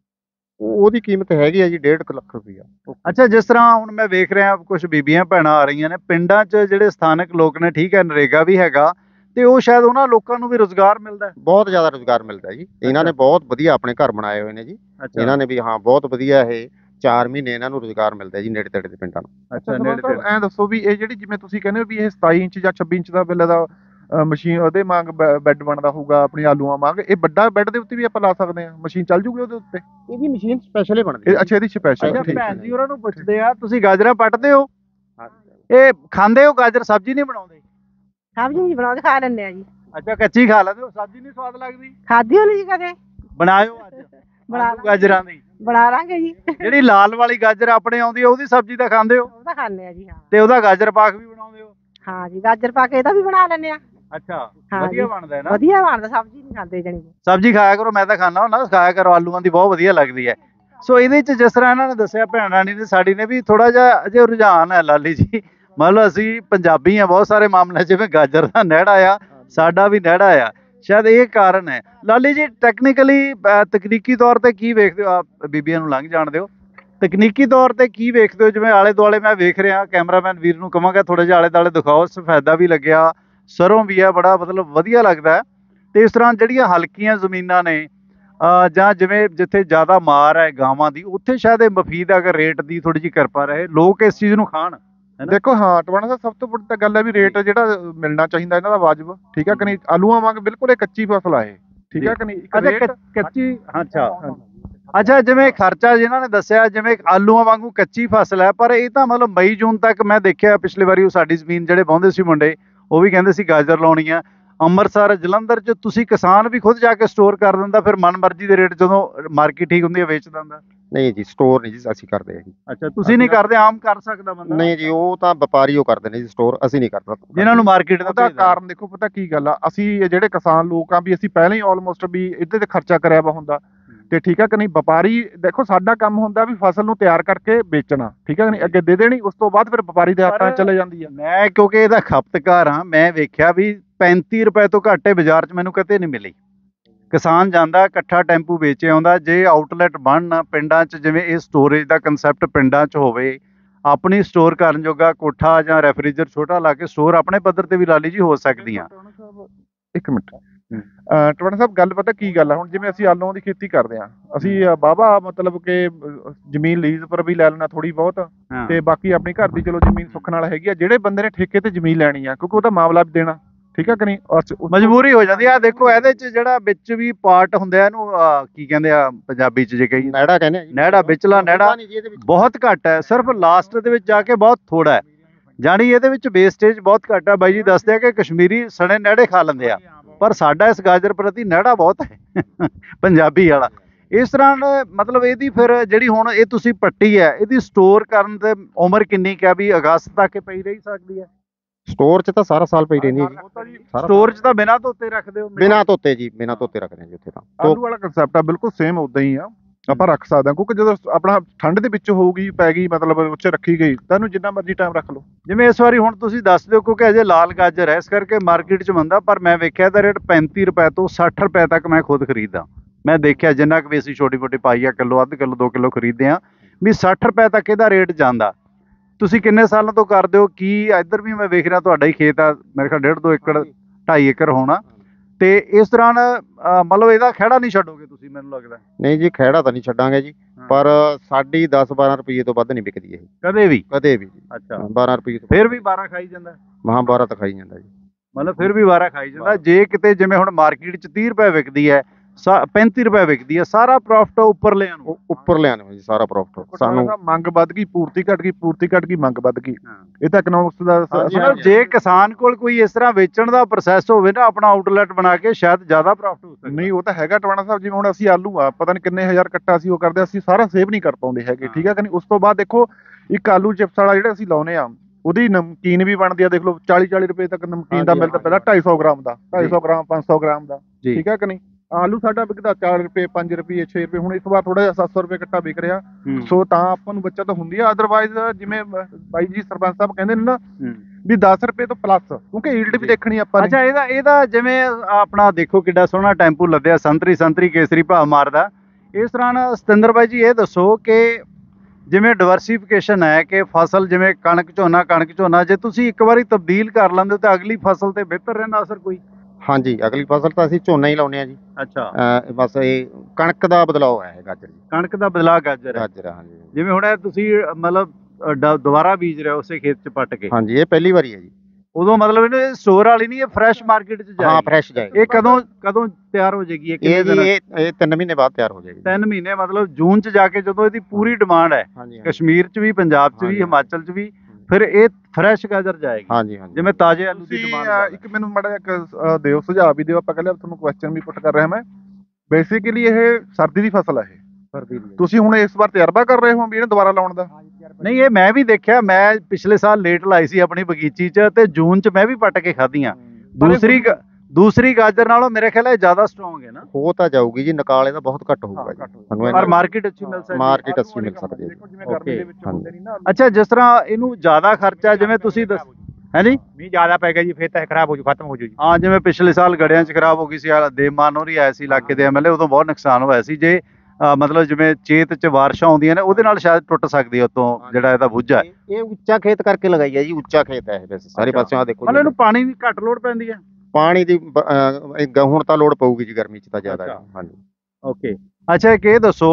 ਉਹਦੀ ਕੀਮਤ ਹੈਗੀ ਆ ਜੀ 1.5 ਲੱਖ ਰੁਪਈਆ। ਅੱਛਾ, ਜਿਸ ਤਰ੍ਹਾਂ ਹੁਣ ਮੈਂ ਵੇਖ ਰਿਹਾ ਕੁਝ ਬੀਬੀਆਂ ਭੈਣਾਂ ਆ ਰਹੀਆਂ ਨੇ ਪਿੰਡਾਂ 'ਚ, ਜਿਹੜੇ ਸਥਾਨਕ ਲੋਕ ਨੇ, ਠੀਕ ਹੈ ਨਰੇਗਾ ਵੀ ਹੈਗਾ, ਤੇ ਉਹ ਸ਼ਾਇਦ ਉਹਨਾਂ ਲੋਕਾਂ ਨੂੰ ਵੀ ਰੁਜ਼ਗਾਰ ਮਿਲਦਾ ਹੈ? ਬਹੁਤ ਜ਼ਿਆਦਾ ਰੁਜ਼ਗਾਰ ਮਿਲਦਾ ਜੀ। ਇਹਨਾਂ ਨੇ ਬਹੁਤ ਵਧੀਆ ਆਪਣੇ ਘਰ ਬਣਾਏ ਹੋਏ ਨੇ ਜੀ। ਇਹਨਾਂ ਨੇ ਵੀ ਹਾਂ ਬਹੁਤ ਵਧੀਆ, ਇਹ 4 ਮਹੀਨੇ ਇਹਨਾਂ ਨੂੰ ਰੁਜ਼ਗਾਰ ਮਿਲਦਾ ਜੀ ਨੇੜੇ ਤੇੜੇ ਦੇ ਪਿੰਡਾਂ ਨੂੰ। ਅੱਛਾ, ਨੇੜੇ ਤੇੜੇ। ਐਂ ਦੱਸੋ ਵੀ ਇਹ ਜਿਹੜੀ ਜਿਵੇਂ ਤੁਸੀਂ ਕਹਿੰਦੇ ਹੋ ਵੀ ਇਹ 27 ਇੰਚ ਜਾਂ 26 ਇੰਚ ਦਾ ਬਿੱਲ ਦਾ ਮਸ਼ੀਨ ਉਹਦੇ ਵਾਂਗ ਬੈੱਡ ਬਣਦਾ ਹੋਊਗਾ, ਆਪਣੀ ਆਲੂਆਂ ਵਾਂਗ, ਇਹ ਵੱਡਾ ਬੈੱਡ ਦੇ ਉੱਤੇ ਵੀ ਆਪਾਂ ਲਾ ਸਕਦੇ ਹਾਂ? ਮਸ਼ੀਨ ਚੱਲ ਜੂਗੀ ਉਹਦੇ ਉੱਤੇ? ਇਹਦੀ ਮਸ਼ੀਨ ਸਪੈਸ਼ਲ ਹੀ ਬਣਦੀ ਹੈ। ਅੱਛਾ, ਇਹਦੀ ਸਪੈਸ਼ਲ। ਅੱਛਾ, ਭੈਣ ਜੀ ਉਹਨਾਂ ਨੂੰ ਪੁੱਛਦੇ ਆ, ਤੁਸੀਂ ਗਾਜਰਾਂ ਪੱਟਦੇ ਹੋ? ਇਹ ਖਾਂਦੇ ਹੋ ਗਾਜਰ, ਸਬਜ਼ੀ ਨਹੀਂ ਬਣਾਉਂਦੇ? ਸਬਜ਼ੀ ਨਹੀਂ ਬਣਾਉਂਦੇ, ਖਾ ਲੈਂਦੇ ਆ ਜੀ। ਅੱਛਾ, ਕੱਚੀ ਖਾ ਲੈਂਦੇ ਹੋ, ਸਬਜ਼ੀ ਨਹੀਂ ਸਵਾਦ ਲੱਗਦੀ? ਖਾਧੀ ਹੋਣੀ ਜੀ ਕਦੇ? ਬਣਾਇਓ ਅੱਜ ਬਣਾ ਆਲੂ ਗਾਜਰਾਂ ਦੀ। ਬਣਾ ਲਾਂਗੇ ਜੀ। ਜਿਹੜੀ ਲਾਲ ਵਾਲੀ ਗਾਜਰ ਆਪਣੇ ਆਉਂਦੀ ਹੈ, ਉਹਦੀ ਸਬਜ਼ੀ ਤਾਂ ਖਾਂਦੇ ਹੋ? ਉਹ ਤਾਂ ਖਾਂਦੇ ਆ ਜੀ। ਹਾਂ, ਤੇ ਉਹਦਾ ਗਾਜਰ ਪਾਕ ਵੀ ਬਣਾਉਂਦੇ ਹੋ? ਹਾਂ ਜੀ, ਗਾਜਰ ਪਾ ਕੇ ਇਹਦਾ ਵੀ ਬਣਾ ਲੈਂਦੇ ਆ। ਅੱਛਾ, ਹਾਂ ਵਧੀਆ ਜੀ। ਬਣਦਾ ਹੈ ਨਾ? ਵਧੀਆ ਬਣਦਾ, ਸਬਜ਼ੀ ਨਹੀਂ ਖਾਂਦੇ ਜਣੀ। ਸਬਜ਼ੀ ਖਾਇਆ ਕਰੋ, ਮੈਂ ਤਾਂ ਖਾਣਾ ਹੁੰਦਾ, ਖਾਇਆ ਕਰੋ, ਆਲੂਆਂ ਦੀ ਬਹੁਤ ਵਧੀਆ ਲੱਗਦੀ ਹੈ। ਸੋ ਇਹਦੇ 'ਚ ਜਿਸ ਤਰ੍ਹਾਂ ਇਹਨਾਂ ਨੇ ਦੱਸਿਆ, ਭੈਣ ਰਾਣੀ ਨੇ ਸਾਡੀ ਨੇ ਵੀ, ਥੋੜਾ ਜਿਹਾ ਅਜੇ ਰੁਝਾਨ ਹੈ ਲਾਲੀ ਜੀ, ਮਤਲਬ ਅਸੀਂ ਪੰਜਾਬੀ ਆ ਬਹੁਤ ਸਾਰੇ ਮਾਮਲੇ, ਜਿਵੇਂ ਗਾਜਰ ਦਾ ਨਹਿੜਾ ਆ, ਸਾਡਾ ਵੀ ਨਹਿੜਾ ਆ, ਸ਼ਾਇਦ ਇਹ ਕਾਰਨ ਹੈ। ਲਾਲੀ ਜੀ, ਟੈਕਨੀਕਲੀ ਤਕਨੀਕੀ ਤੌਰ ਤੇ ਕੀ ਵੇਖਦੇ ਹੋ? ਆਪ ਬੀਬੀਆਂ ਨੂੰ ਲੰਘ ਜਾਣ ਦਿਓ। ਤਕਨੀਕੀ ਤੌਰ ਤੇ ਕੀ ਵੇਖਦੇ ਹੋ? ਜਿਵੇਂ ਆਲੇ ਦੁਆਲੇ ਮੈਂ ਵੇਖ ਰਿਹਾ, ਕੈਮਰਾਮੈਨ ਵੀਰ ਨੂੰ ਕਹਾਂਗਾ ਥੋੜਾ ਜਿਹਾ ਆਲੇ ਦੁਆਲੇ ਦਿਖਾਓ, ਸਫੈਦਾ ਵੀ ਲੱਗਿਆ, ਸਰੋਂ ਵੀ ਹੈ, ਬੜਾ ਮਤਲਬ ਵਧੀਆ ਲੱਗਦਾ। ਤੇ ਇਸ ਤਰ੍ਹਾਂ ਜਿਹੜੀਆਂ ਹਲਕੀਆਂ ਜ਼ਮੀਨਾਂ ਨੇ, ਜਾਂ ਜਿਵੇਂ ਜਿੱਥੇ ਜ਼ਿਆਦਾ ਮਾਰ ਹੈ ਗਾਵਾਂ ਦੀ, ਉੱਥੇ ਸ਼ਾਇਦ ਇਹ ਮਫੀਦ ਹੈ, ਅਗਰ ਰੇਟ ਦੀ ਥੋੜੀ ਜਿਹੀ ਕਿਰਪਾ ਰਹੇ, ਲੋਕ ਇਸ ਚੀਜ਼ ਨੂੰ ਖਾਣ। ਦੇਖੋ, ਹਾਂ ਟਵਾਣਾ ਸਾਹਿਬ, ਸਭ ਤੋਂ ਵੱਡੀ ਤਾਂ ਗੱਲ ਹੈ ਵੀ ਰੇਟ ਜਿਹੜਾ ਮਿਲਣਾ ਚਾਹੀਦਾ ਇਹਨਾਂ ਦਾ ਵਾਜਬ, ਠੀਕ ਹੈ ਕਿ ਨਹੀਂ? ਆਲੂਆਂ ਵਾਂਗ ਬਿਲਕੁਲ ਇਹ ਕੱਚੀ ਫਸਲ ਆ ਇਹ, ਠੀਕ ਹੈ ਕਿ ਨਹੀਂ? ਇੱਕ ਰੇਟ ਕੱਚੀ। ਅੱਛਾ, ਜਿਵੇਂ ਖਰਚਾ ਜਿਨ੍ਹਾਂ ਨੇ ਦੱਸਿਆ, ਜਿਵੇਂ ਆਲੂਆਂ ਵਾਂਗੂ ਕੱਚੀ ਫਸਲ ਹੈ, ਪਰ ਇਹ ਤਾਂ ਮਤਲਬ ਮਈ ਜੂਨ ਤੱਕ ਮੈਂ ਦੇਖਿਆ, ਪਿਛਲੇ ਵਾਰੀ ਉਹ ਸਾਡੀ ਜ਼ਮੀਨ ਜਿਹੜੇ ਵਾਹੁੰਦੇ ਸੀ ਮੁੰਡੇ, ਉਹ ਵੀ ਕਹਿੰਦੇ ਸੀ ਗਾਜਰ ਲਾਉਣੀ ਆ। ਅੰਮ੍ਰਿਤਸਰ, ਜਲੰਧਰ 'ਚ ਤੁਸੀਂ ਕਿਸਾਨ ਵੀ ਖੁਦ ਜਾ ਕੇ ਸਟੋਰ ਕਰ ਦਿੰਦਾ, ਫਿਰ ਮਨਮਰਜ਼ੀ ਦੇ ਰੇਟ ਜਦੋਂ ਮਾਰਕੀਟ ਠੀਕ ਹੁੰਦੀ ਹੈ ਵੇਚ ਦਿੰਦਾ? ਨਹੀਂ ਜੀ, ਸਟੋਰ ਨਹੀਂ ਜੀ ਅਸੀਂ ਕਰਦੇ ਜੀ। ਅੱਛਾ, ਤੁਸੀਂ ਨਹੀਂ ਕਰਦੇ, ਆਮ ਕਰ ਸਕਦਾ ਬੰਦਾ? ਨਹੀਂ ਜੀ, ਉਹ ਤਾਂ ਵਪਾਰੀ ਉਹ ਕਰਦੇ ਨੇ ਜੀ ਸਟੋਰ, ਅਸੀਂ ਨਹੀਂ ਕਰਦਾ। ਜਿਨ੍ਹਾਂ ਨੂੰ ਮਾਰਕੀਟ ਦਾ ਉਹਦਾ ਕਾਰਨ ਦੇਖੋ ਪਤਾ ਕੀ ਗੱਲ ਆ, ਅਸੀਂ ਜਿਹੜੇ ਕਿਸਾਨ ਲੋਕ ਆ ਵੀ ਅਸੀਂ ਪਹਿਲਾਂ ਹੀ ਆਲਮੋਸਟ ਵੀ ਇਹਦੇ ਤੇ ਖਰਚਾ ਕਰਿਆ ਵਾ ਹੁੰਦਾ, ਤੇ ਠੀਕ ਹੈ ਕਿ ਨਹੀਂ? ਵਪਾਰੀ ਦੇਖੋ, ਸਾਡਾ ਕੰਮ ਹੁੰਦਾ ਵੀ ਫਸਲ ਨੂੰ ਤਿਆਰ ਕਰਕੇ ਵੇਚਣਾ, ਠੀਕ ਹੈ ਕਿ ਨਹੀਂ? ਅੱਗੇ ਦੇ ਦੇਣੀ, ਉਸ ਤੋਂ ਬਾਅਦ ਫਿਰ ਵਪਾਰੀ ਦੇ ਹੱਥਾਂ 'ਚ ਚਲੇ ਜਾਂਦੀ ਆ। ਮੈਂ ਕਿਉਂਕਿ ਇਹਦਾ ਖਪਤਕਾਰ ਹਾਂ, ਮੈਂ ਵੇਖਿਆ ਵੀ 35 ਰੁਪਏ ਤੋਂ ਘੱਟ ਬਾਜ਼ਾਰ 'ਚ ਮੈਨੂੰ ਕਿਤੇ ਨਹੀਂ ਮਿਲੀ। ਕਿਸਾਨ ਜਾਂਦਾ ਇਕੱਠਾ ਟੈਂਪੂ ਵੇਚੇ ਆਉਂਦਾ। ਜੇ ਆਊਟਲੈਟ ਬਣਨ ਪਿੰਡਾਂ 'ਚ, ਜਿਵੇਂ ਇਹ ਸਟੋਰੇਜ ਦਾ ਕੰਸੈਪਟ ਪਿੰਡਾਂ 'ਚ ਹੋਵੇ, ਆਪਣੀ ਸਟੋਰ ਕਰਨ ਜੋਗਾ ਕੋਠਾ ਜਾਂ ਰੈਫਰੀਜਰ ਛੋਟਾ ਲਾ ਕੇ ਸਟੋਰ ਆਪਣੇ ਪੱਧਰ ਤੇ ਵੀ ਲਾਲੀ ਜੀ ਹੋ ਸਕਦੀਆਂ। ਇੱਕ ਮਿੰਟ ਟਵਾਣਾ ਸਾਹਿਬ, ਗੱਲ ਪਤਾ ਕੀ ਗੱਲ ਆ, ਹੁਣ ਜਿਵੇਂ ਅਸੀਂ ਆਲੂਆਂ ਦੀ ਖੇਤੀ ਕਰਦੇ ਆ, ਅਸੀਂ ਵਾਹਵਾ ਮਤਲਬ ਕਿ ਜ਼ਮੀਨ ਲੀਜ਼ ਪਰ ਵੀ ਲੈ ਲੈਣਾ ਥੋੜੀ ਬਹੁਤ, ਤੇ ਬਾਕੀ ਆਪਣੀ ਘਰ ਦੀ ਚਲੋ ਜ਼ਮੀਨ ਸੁੱਖ ਨਾਲ ਹੈਗੀ ਆ। ਜਿਹੜੇ ਬੰਦੇ ਨੇ ਠੇਕੇ ਤੇ ਜ਼ਮੀਨ ਲੈਣੀ ਆ, ਕਿਉਂਕਿ ਉਹਦਾ ਮਾਮਲਾ ਵੀ ਦੇਣਾ, ਠੀਕ ਹੈ ਕਿ ਨਹੀਂ? ਮਜਬੂਰੀ ਹੋ ਜਾਂਦੀ ਆ। ਦੇਖੋ, ਇਹਦੇ 'ਚ ਜਿਹੜਾ ਵਿੱਚ ਵੀ ਪਾਰਟ ਹੁੰਦਾ, ਇਹਨੂੰ ਕੀ ਕਹਿੰਦੇ ਆ ਪੰਜਾਬੀ 'ਚ ਜੇ ਕਹੀ? ਨਹਿੜਾ ਕਹਿੰਦੇ ਆ ਜੀ। ਨਹਿੜਾ, ਵਿਚਲਾ ਨਹਿੜਾ ਬਹੁਤ ਘੱਟ ਹੈ, ਸਿਰਫ ਲਾਸਟ ਦੇ ਵਿੱਚ ਜਾ ਕੇ ਬਹੁਤ ਥੋੜਾ ਹੈ, ਜਾਣੀ ਇਹਦੇ ਵਿੱਚ ਵੇਸਟੇਜ ਬਹੁਤ ਘੱਟ ਹੈ। ਬਾਈ ਜੀ ਦੱਸਦੇ ਆ ਕਿ ਕਸ਼ਮੀਰੀ ਸਣੇ ਨਹਿੜੇ ਖਾ ਲੈਂਦੇ ਆ, ਪਰ ਸਾਡਾ ਇਸ ਗਾਜਰ ਪ੍ਰਤੀ ਨਹਿੜਾ ਬਹੁਤ ਹੈ ਪੰਜਾਬੀ ਵਾਲਾ। ਇਸ ਤਰ੍ਹਾਂ ਮਤਲਬ ਇਹਦੀ ਫਿਰ ਜਿਹੜੀ ਹੁਣ ਇਹ ਤੁਸੀਂ ਪੱਟੀ ਹੈ, ਇਹਦੀ ਸਟੋਰ ਕਰਨ ਤੇ ਉਮਰ ਕਿੰਨੀ ਕੁ ਹੈ ਵੀ ਅਗਸਤ ਤੱਕ ਇਹ ਪਈ ਰਹੀ ਸਕਦੀ ਹੈ? ਸਟੋਰ 'ਚ ਤਾਂ ਸਾਰਾ ਸਾਲ ਪਈ ਰਹਿੰਦੀ ਹੈ ਜੀ। ਸਟੋਰ 'ਚ ਤਾਂ ਬਿਨਾਂ ਧੋਤੇ ਰੱਖਦੇ ਹੋ? ਬਿਨਾਂ ਧੋਤੇ ਜੀ, ਬਿਨਾਂ ਧੋਤੇ ਰੱਖਦੇ ਹਾਂ ਜੀ ਉੱਥੇ ਤਾਂ। ਆਲੂ ਵਾਲਾ ਕੰਸੈਪਟ ਆ ਬਿਲਕੁਲ ਸੇਮ ਉਦਾਂ ਹੀ ਆ, ਆਪਾਂ ਰੱਖ ਸਕਦੇ ਹਾਂ ਕਿਉਂਕਿ ਜਦੋਂ ਆਪਣਾ ਠੰਡ ਦੇ ਵਿੱਚ ਹੋਊਗੀ ਪੈ ਗਈ ਮਤਲਬ ਉੱਚ ਰੱਖੀ ਗਈ ਤਾਂ ਇਹਨੂੰ ਜਿੰਨਾ ਮਰਜ਼ੀ ਟਾਈਮ ਰੱਖ ਲਓ। ਜਿਵੇਂ ਇਸ ਵਾਰੀ ਹੁਣ ਤੁਸੀਂ ਦੱਸ ਦਿਓ ਕਿਉਂਕਿ ਅਜੇ ਲਾਲ ਗਾਜਰ ਹੈ ਇਸ ਕਰਕੇ ਮਾਰਕੀਟ 'ਚ ਮੰਦਾ, ਪਰ ਮੈਂ ਵੇਖਿਆ ਤਾਂ ਰੇਟ 35 ਰੁਪਏ ਤੋਂ 60 ਰੁਪਏ ਤੱਕ ਮੈਂ ਖੁਦ ਖਰੀਦਦਾ। ਮੈਂ ਦੇਖਿਆ ਜਿੰਨਾ ਕੁ ਵੀ ਅਸੀਂ ਛੋਟੀ ਮੋਟੀ ਪਾਈ ਆ, ਕਿਲੋ ਅੱਧ ਕਿਲੋ 2 ਕਿਲੋ ਖਰੀਦਦੇ ਆ ਵੀ 60 ਰੁਪਏ ਤੱਕ ਇਹਦਾ ਰੇਟ ਜਾਂਦਾ। ਤੁਸੀਂ ਕਿੰਨੇ ਸਾਲਾਂ ਤੋਂ ਕਰਦੇ ਹੋ? ਕੀ ਇੱਧਰ ਵੀ ਮੈਂ ਵੇਖ ਰਿਹਾ ਤੁਹਾਡਾ ਹੀ ਖੇਤ ਆ, ਮੇਰੇ ਖਿਆਲ 1.5 2 ਏਕੜ 2.5 ਏਕੜ ਹੋਣਾ, ਤੇ ਇਸ ਦੌਰਾਨ ਮਤਲਬ ਇਹਦਾ ਖਹਿੜਾ ਨਹੀਂ ਛੱਡੋਗੇ ਤੁਸੀਂ ਮੈਨੂੰ ਲੱਗਦਾ? ਨਹੀਂ ਜੀ, ਖਹਿੜਾ ਤਾਂ ਨਹੀਂ ਛੱਡਾਂਗੇ ਜੀ, ਪਰ ਸਾਡੀ 10-12 ਰੁਪਏ ਤੋਂ ਵੱਧ ਨਹੀਂ ਵਿਕਦੀ ਇਹ ਕਦੇ ਵੀ? ਕਦੇ ਵੀ। ਅੱਛਾ, 12 ਰੁਪਏ ਤੋਂ ਫਿਰ ਵੀ 12 ਖਾਈ ਜਾਂਦਾ? ਮਹਾਂ 12 ਤਾਂ ਖਾਈ ਜਾਂਦਾ ਜੀ, ਮਤਲਬ ਫਿਰ ਵੀ 12 ਖਾਈ ਜਾਂਦਾ। ਜੇ ਕਿਤੇ ਜਿਵੇਂ ਹੁਣ ਮਾਰਕੀਟ 'ਚ 30 ਰੁਪਏ ਵਿਕਦੀ ਹੈ, 35 ਰੁਪਏ ਵਿਕਦੀ ਹੈ, ਸਾਰਾ ਪ੍ਰੋਫਿਟ ਉੱਪਰ ਲਿਆਂ ਨੂੰ? ਉੱਪਰ ਲਿਆਣੇ ਜੀ ਸਾਰਾ ਪ੍ਰੋਫਿਟ। ਸਾਨੂੰ ਮੰਗ ਵੱਧ ਗਈ, ਪੂਰਤੀ ਘਟ ਗਈ, ਪੂਰਤੀ ਘਟ ਗਈ, ਮੰਗ ਵੱਧ ਗਈ। ਇਹ ਤਾਂ ਇਕਨੋਮਿਕਸ ਦਾ ਮਤਲਬ ਜੇ ਕਿਸਾਨ ਕੋਲ ਕੋਈ ਇਸ ਤਰ੍ਹਾਂ ਵੇਚਣ ਦਾ ਪ੍ਰੋਸੈਸ ਹੋਵੇ ਨਾ ਆਪਣਾ ਆਊਟਲੈਟ ਬਣਾ ਕੇ, ਸ਼ਾਇਦ ਜ਼ਿਆਦਾ ਪ੍ਰੋਫਿਟ ਹੋ ਸਕਦਾ। ਨਹੀਂ, ਉਹ ਤਾਂ ਹੈਗਾ ਟਵਾਣਾ ਸਾਹਿਬ। ਜਿਵੇਂ ਹੁਣ ਅਸੀਂ ਆਲੂ ਆ ਪਤਾ ਨਹੀਂ ਕਿੰਨੇ ਹਜ਼ਾਰ ਕੱਟਾ ਅਸੀਂ ਉਹ ਕਰਦੇ, ਅਸੀਂ ਸਾਰਾ ਸੇਵ ਨਹੀਂ ਕਰ ਪਾਉਂਦੇ ਹੈਗੇ, ਠੀਕ ਹੈ ਕਿ ਨਹੀਂ। ਉਸ ਤੋਂ ਬਾਅਦ ਦੇਖੋ ਇੱਕ ਆਲੂ ਚਿਪਸ ਵਾਲਾ ਜਿਹੜਾ ਅਸੀਂ ਲਾਉਨੇ ਆ ਉਹਦੀ ਨਮਕੀਨ ਵੀ ਬਣਦੀ ਆ, ਦੇਖ ਲਓ 40 ਰੁਪਏ ਤੱਕ ਨਮਕੀਨ ਦਾ ਮਿਲਦਾ, ਪਹਿਲਾਂ 250 ਗ੍ਰਾਮ ਦਾ, 250 ਗ੍ਰਾਮ 500 ਗ੍ਰਾਮ ਦਾ, ਠੀਕ ਹੈ ਕਿ ਨਹੀਂ। ਆਲੂ ਸਾਡਾ ਵਿਕਦਾ 4 ਰੁਪਏ 5 ਰੁਪਏ 6 ਰੁਪਏ, ਹੁਣ ਇਸ ਵਾਰ ਥੋੜਾ ਜਿਹਾ 700 ਰੁਪਏ ਕੱਟਾ ਵਿਕ ਰਿਹਾ, ਸੋ ਤਾਂ ਆਪਾਂ ਨੂੰ ਬੱਚਤ ਹੁੰਦੀ ਆ। ਅਦਰਵਾਈਜ਼ ਜਿਵੇਂ ਬਾਈ ਜੀ ਸਰਪੰਚ ਸਾਹਿਬ ਕਹਿੰਦੇ ਨੇ ਨਾ ਵੀ 10 ਰੁਪਏ ਤੋਂ ਪਲੱਸ, ਕਿਉਂਕਿ ਈਲਡ ਵੀ ਦੇਖਣੀ ਆਪਾਂ ਨੇ। ਅੱਛਾ, ਇਹਦਾ ਜਿਵੇਂ ਆਪਣਾ ਦੇਖੋ ਕਿੱਡਾ ਸੋਹਣਾ ਟੈਂਪੂ ਲੱਦਿਆ, ਸੰਤਰੀ ਕੇਸਰੀ ਭਾਅ ਮਾਰਦਾ। ਇਸ ਤਰ੍ਹਾਂ ਸਤਿੰਦਰ ਬਾਈ ਜੀ ਇਹ ਦੱਸੋ ਕਿ ਜਿਵੇਂ ਡਿਵਰਸੀਫਿਕੇਸ਼ਨ ਹੈ ਕਿ ਫਸਲ ਜਿਵੇਂ ਕਣਕ ਝੋਨਾ ਜੇ ਤੁਸੀਂ ਇੱਕ ਵਾਰੀ ਤਬਦੀਲ ਕਰ ਲੈਂਦੇ ਹੋ ਤਾਂ ਅਗਲੀ ਫਸਲ ਤੇ ਬਿਹਤਰ ਰਹਿੰਦਾ ਅਸਰ ਕੋਈ? ਹਾਂਜੀ, ਅਗਲੀ ਫਸਲ ਤਾਂ ਅਸੀਂ ਝੋਨਾ ਹੀ ਲਾਉਂਦੇ ਆ ਜੀ। ਅੱਛਾ, ਬਸ ਇਹ ਕਣਕ ਦਾ ਬਦਲਾਅ ਹੈ ਗਾਜਰ ਜੀ। ਕਣਕ ਦਾ ਬਦਲਾਅ ਗਾਜਰ ਹੈ। ਗਾਜਰ, ਹਾਂਜੀ। ਜਿਵੇਂ ਹੁਣ ਇਹ ਤੁਸੀਂ ਮਤਲਬ ਦੁਬਾਰਾ ਬੀਜ ਰਹੇ ਹੋ ਉਸੇ ਖੇਤ 'ਚ ਪੱਟ ਕੇ? ਹਾਂਜੀ, ਇਹ ਪਹਿਲੀ ਵਾਰੀ ਹੈ ਜੀ। ਉਦੋਂ ਮਤਲਬ ਇਹਨੂੰ ਸਟੋਰ ਵਾਲੀ ਨਹੀਂ, ਇਹ ਫਰੈਸ਼ ਮਾਰਕੀਟ 'ਚ ਜਾਏਗੀ? ਹਾਂ, ਫਰੈਸ਼ ਜਾਏਗੀ। ਇਹ ਕਦੋਂ ਤਿਆਰ ਹੋ ਜਾਏਗੀ? ਇਹ ਜੀ ਇਹ 3 ਮਹੀਨੇ ਬਾਅਦ ਤਿਆਰ ਹੋ ਜਾਏਗੀ। 3 ਮਹੀਨੇ ਮਤਲਬ ਜੂਨ 'ਚ ਜਾ ਕੇ ਜਦੋਂ ਇਹਦੀ ਪੂਰੀ ਡਿਮਾਂਡ ਹੈ ਹਾਂਜੀ, ਕਸ਼ਮੀਰ 'ਚ ਵੀ, ਪੰਜਾਬ 'ਚ ਵੀ, ਹਿਮਾਚਲ 'ਚ ਵੀ, ਫਿਰ ਇਹ ਫਰੈਸ਼ ਗਾਜਰ ਜਾਏਗੀ? ਹਾਂਜੀ। ਜਿਵੇਂ ਤਾਜ਼ੇ ਆਲੂ ਦੀ ਤੁਸੀਂ ਡਿਮਾਂਡ। ਇੱਕ ਮੈਨੂੰ ਮਾੜਾ ਜਿਹਾ ਦਿਓ ਸੁਝਾਅ ਵੀ ਦਿਓ, ਆਪਾਂ ਕਹਿੰਦੇ ਤੁਹਾਨੂੰ ਕੁਐਸਚਨ ਵੀ ਪੁੱਟ ਕਰ ਰਿਹਾ ਮੈਂ। ਬੇਸਿਕਲੀ ਇਹ ਸਰਦੀ ਦੀ ਫਸਲ ਹੈ, ਇਹ ਤੁਸੀਂ ਹੁਣ ਇਸ ਵਾਰ ਤਜਰਬਾ ਕਰ ਰਹੇ ਹੋ ਵੀ ਇਹਨੂੰ ਦੁਬਾਰਾ ਲਾਉਣ ਦਾ? ਨਹੀਂ, ਇਹ ਮੈਂ ਵੀ ਦੇਖਿਆ, ਮੈਂ ਪਿਛਲੇ ਸਾਲ ਲੇਟ ਲਾਈ ਸੀ ਆਪਣੀ ਬਗੀਚੀ 'ਚ ਤੇ ਜੂਨ 'ਚ ਮੈਂ ਵੀ ਪੱਟ ਕੇ ਖਾਧੀਆਂ। ਦੂਸਰੀ ਗਾਜਰ ਨਾਲੋਂ ਮੇਰੇ ਖਿਆਲ ਇਹ ਜ਼ਿਆਦਾ ਸਟਰੋਂਗ ਹੈ ਨਾ? ਹੋ ਤਾਂ ਜਾਊਗੀ ਜੀ, ਨਿਕਾਲ ਇਹਦਾ ਬਹੁਤ ਘੱਟ ਹੋਊਗਾ ਜੀ ਸਾਨੂੰ, ਪਰ ਮਾਰਕੀਟ ਅੱਛੀ ਮਿਲ ਸਕਦੀ? ਮਾਰਕੀਟ ਅੱਛੀ ਮਿਲ ਸਕਦੀ ਹੈ। ਜਿਵੇਂ ਗਰਮੀ ਦੇ ਵਿੱਚ ਹੁੰਦੇ ਨਹੀਂ ਨਾ। ਅੱਛਾ, ਜਿਸ ਤਰ੍ਹਾਂ ਇਹਨੂੰ ਜ਼ਿਆਦਾ ਖਰਚਾ ਜਿਵੇਂ ਤੁਸੀਂ ਦੱਸ ਹੈ ਜੀ, ਮੀਂਹ ਜ਼ਿਆਦਾ ਪੈ ਗਿਆ ਜੀ ਫਿਰ ਤਾਂ ਇਹ ਖਰਾਬ ਹੋ ਜੂ, ਖਤਮ ਹੋ ਜੂ ਜੀ। ਹਾਂ, ਜਿਵੇਂ ਪਿਛਲੇ ਸਾਲ ਗੜਿਆਂ 'ਚ ਖਰਾਬ ਹੋ ਗਈ ਸੀ, ਦੇਵਮਾਨ ਹੋਰੀ ਆਏ ਸੀ ਇਲਾਕੇ ਦੇ ਐਮਐਲਏ, ਉਦੋਂ ਬਹੁਤ ਨੁਕਸਾਨ ਹੋਇਆ ਸੀ। ਜੇ ਮਤਲਬ ਜਿਵੇਂ ਚੇਤ 'ਚ ਬਾਰਿਸ਼ਾਂ ਆਉਂਦੀਆਂ ਨੇ ਉਹਦੇ ਨਾਲ ਸ਼ਾਇਦ ਟੁੱਟ ਸਕਦੀ ਹੈ ਉੱਤੋਂ ਜਿਹੜਾ ਇਹਦਾ ਬੁੱਝਾ ਹੈ। ਇਹ ਉੱਚਾ ਖੇਤ ਕਰਕੇ ਲਗਾਈ ਹੈ ਜੀ, ਉੱਚਾ ਖੇਤ ਹੈ ਇਹ ਵੈਸੇ ਸਾਰੇ ਪਾਸਿਓਂ। ਆ ਦੇਖੋ ਮਤਲਬ ਇਹਨੂੰ ਪਾਣੀ ਦੀ ਘੱਟ ਲੋੜ ਪੈਂਦੀ ਹੈ? ਪਾਣੀ ਦੀ ਹੁਣ ਤਾਂ ਲੋੜ ਪਊਗੀ ਜੀ, ਗਰਮੀ 'ਚ ਤਾਂ ਜ਼ਿਆਦਾ। ਹਾਂਜੀ, ਓਕੇ। ਅੱਛਾ, ਇੱਕ ਇਹ ਦੱਸੋ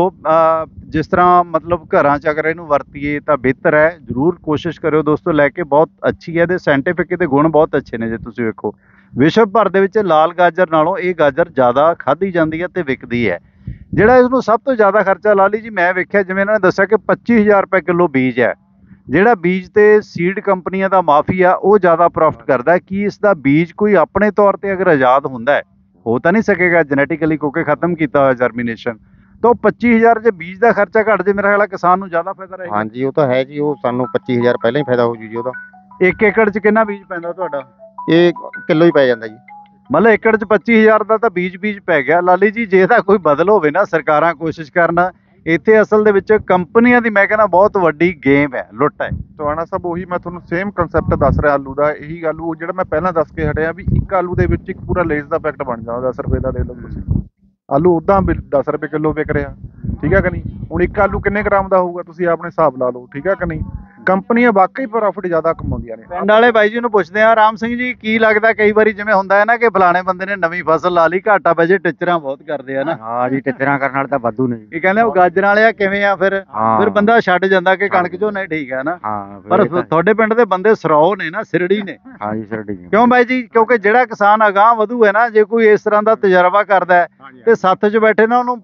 ਜਿਸ ਤਰ੍ਹਾਂ ਮਤਲਬ ਘਰਾਂ 'ਚ ਅਗਰ ਇਹਨੂੰ ਵਰਤੀਏ ਤਾਂ ਬਿਹਤਰ ਹੈ, ਜ਼ਰੂਰ ਕੋਸ਼ਿਸ਼ ਕਰਿਓ ਦੋਸਤੋ ਲੈ ਕੇ, ਬਹੁਤ ਅੱਛੀ ਹੈ, ਇਹਦੇ ਸਾਇੰਟੀਫਿਕ ਇਹਦੇ ਗੁਣ ਬਹੁਤ ਅੱਛੇ ਨੇ। ਜੇ ਤੁਸੀਂ ਵੇਖੋ ਵਿਸ਼ਵ ਭਰ ਦੇ ਵਿੱਚ ਲਾਲ ਗਾਜਰ ਨਾਲੋਂ ਇਹ ਗਾਜਰ ਜ਼ਿਆਦਾ ਖਾਧੀ ਜਾਂਦੀ ਹੈ ਤੇ ਵਿਕਦੀ ਹੈ। ਜਿਹੜਾ ਇਸਨੂੰ ਸਭ ਤੋਂ ਜ਼ਿਆਦਾ ਖਰਚਾ ਲਾ ਲਈ ਜੀ, ਮੈਂ ਵੇਖਿਆ ਜਿਵੇਂ ਇਹਨਾਂ ਨੇ ਦੱਸਿਆ ਕਿ 25,000 ਰੁਪਏ ਕਿਲੋ ਬੀਜ ਹੈ। ਜਿਹੜਾ ਬੀਜ ਤੇ ਸੀਡ ਕੰਪਨੀਆਂ ਦਾ ਮਾਫੀਆ ਉਹ ਜ਼ਿਆਦਾ ਪ੍ਰੋਫਿਟ ਕਰਦਾ। ਕੀ ਇਸ ਦਾ ਬੀਜ ਕੋਈ ਆਪਣੇ ਤੌਰ ਤੇ ਅਗਰ ਆਜ਼ਾਦ ਹੁੰਦਾ ਹੈ, ਹੋ ਤਾਂ ਨਹੀਂ ਸਕੇਗਾ ਜੈਨੇਟਿਕਲੀ ਕਿਉਂਕਿ ਖਤਮ ਕੀਤਾ ਹੋਇਆ ਜਰਮੀਨੇਸ਼ਨ, ਤਾਂ 25,000 ਜੇ ਬੀਜ ਦਾ ਖਰਚਾ ਘੱਟ ਜੇ, ਮੇਰਾ ਖਿਆਲ ਕਿਸਾਨ ਨੂੰ ਜ਼ਿਆਦਾ ਫਾਇਦਾ ਰਹੇਗਾ। ਹਾਂਜੀ, ਉਹ ਤਾਂ ਹੈ ਜੀ, ਉਹ ਸਾਨੂੰ 25,000 ਪਹਿਲਾਂ ਹੀ ਫਾਇਦਾ ਹੋ ਜੂ ਜੀ ਉਹਦਾ। 1 ਏਕੜ 'ਚ ਕਿੰਨਾ ਬੀਜ ਪੈਂਦਾ ਤੁਹਾਡਾ? ਇਹ ਕਿਲੋ ਹੀ ਪੈ ਜਾਂਦਾ ਜੀ। ਮਤਲਬ ਏਕੜ 'ਚ 25,000 ਦਾ ਤਾਂ ਬੀਜ ਪੈ ਗਿਆ। ਲਾਲੀ ਜੀ, ਜੇ ਤਾਂ ਕੋਈ ਬਦਲ ਹੋਵੇ ਨਾ, ਸਰਕਾਰਾਂ ਕੋਸ਼ਿਸ਼ ਕਰਨ, ਇੱਥੇ ਅਸਲ ਦੇ ਵਿੱਚ ਕੰਪਨੀਆਂ ਦੀ ਮੈਂ ਕਹਿੰਦਾ ਬਹੁਤ ਵੱਡੀ ਗੇਮ ਹੈ, ਲੁੱਟ ਹੈ। ਟਵਾਣਾ ਸਾਹਿਬ ਉਹੀ ਮੈਂ ਤੁਹਾਨੂੰ ਸੇਮ ਕੰਸੈਪਟ ਦੱਸ ਰਿਹਾ ਆਲੂ ਦਾ। ਇਹੀ ਆਲੂ ਜਿਹੜਾ ਮੈਂ ਪਹਿਲਾਂ ਦੱਸ ਕੇ ਹਟਿਆ ਵੀ ਇੱਕ ਆਲੂ ਦੇ ਵਿੱਚ ਇੱਕ ਪੂਰਾ ਲੇਸ ਦਾ ਪੈਕਟ ਬਣ ਜਾਂਦਾ 10 ਰੁਪਏ ਦਾ। ਦੇ ਲਓ ਤੁਸੀਂ, ਆਲੂ ਉੱਦਾਂ 10 ਰੁਪਏ ਕਿਲੋ ਵਿਕ ਰਿਹਾ, ਠੀਕ ਹੈ ਕਿ ਨਹੀਂ। ਹੁਣ ਇੱਕ ਆਲੂ ਕਿੰਨੇ ਗ੍ਰਾਮ ਦਾ ਹੋਊਗਾ ਤੁਸੀਂ ਆਪਣੇ ਹਿਸਾਬ ਲਾ ਲਓ, ਠੀਕ ਹੈ ਕਿ ਨਹੀਂ। ਕੰਪਨੀਆਂ ਵਾਕਈ ਪ੍ਰੋਫਿਟ ਜ਼ਿਆਦਾ ਕਮਾਉਂਦੀਆਂ ਨੇ। ਪਿੰਡ ਵਾਲੇ ਬਾਈ ਜੀ ਨੂੰ ਪੁੱਛਦੇ ਆ, ਰਾਮ ਸਿੰਘ ਜੀ ਕੀ ਲੱਗਦਾ, ਕਈ ਵਾਰੀ ਜਿਵੇਂ ਹੁੰਦਾ ਹੈ ਨਾ ਕਿ ਫਲਾਣੇ ਬੰਦੇ ਨੇ ਨਵੀਂ ਫਸਲ ਲਾ ਲਈ, ਘਾਟਾ ਪੈ ਜੇ, ਟਿੱਚਰਾਂ ਬਹੁਤ ਕਰਦੇ ਆ ਨਾ? ਹਾਂ ਜੀ, ਟਿੱਚਰਾਂ ਕਰਨ ਵਾਲੇ ਤਾਂ ਵਾਧੂ ਨੇ ਜੀ। ਇਹ ਕਹਿੰਦੇ ਉਹ ਗਾਜਰਾਂ ਵਾਲੇ ਆ ਕਿਵੇਂ ਆ, ਫਿਰ ਬੰਦਾ ਛੱਡ ਜਾਂਦਾ ਕਿ ਕਣਕ ਝੋਨਾ ਹੀ ਠੀਕ ਹੈ ਨਾ। ਪਰ ਤੁਹਾਡੇ ਪਿੰਡ ਦੇ ਬੰਦੇ ਸਰੌ ਨੇ ਨਾ, ਸਿਰੜੀ ਨੇ। ਹਾਂ ਜੀ, ਸਿਰੜੀ। ਕਿਉਂ ਬਾਈ ਜੀ? ਕਿਉਂਕਿ ਜਿਹੜਾ ਕਿਸਾਨ ਅਗਾਂਹ ਵਧੂ ਹੈ ਨਾ, ਜੇ ਕੋਈ ਇਸ ਤਰ੍ਹਾਂ ਦਾ ਤਜਰਬਾ ਕਰਦਾ ਹੈ ਤੇ ਸੱਥ 'ਚ ਬੈਠੇ ਨਾ ਉਹਨੂੰ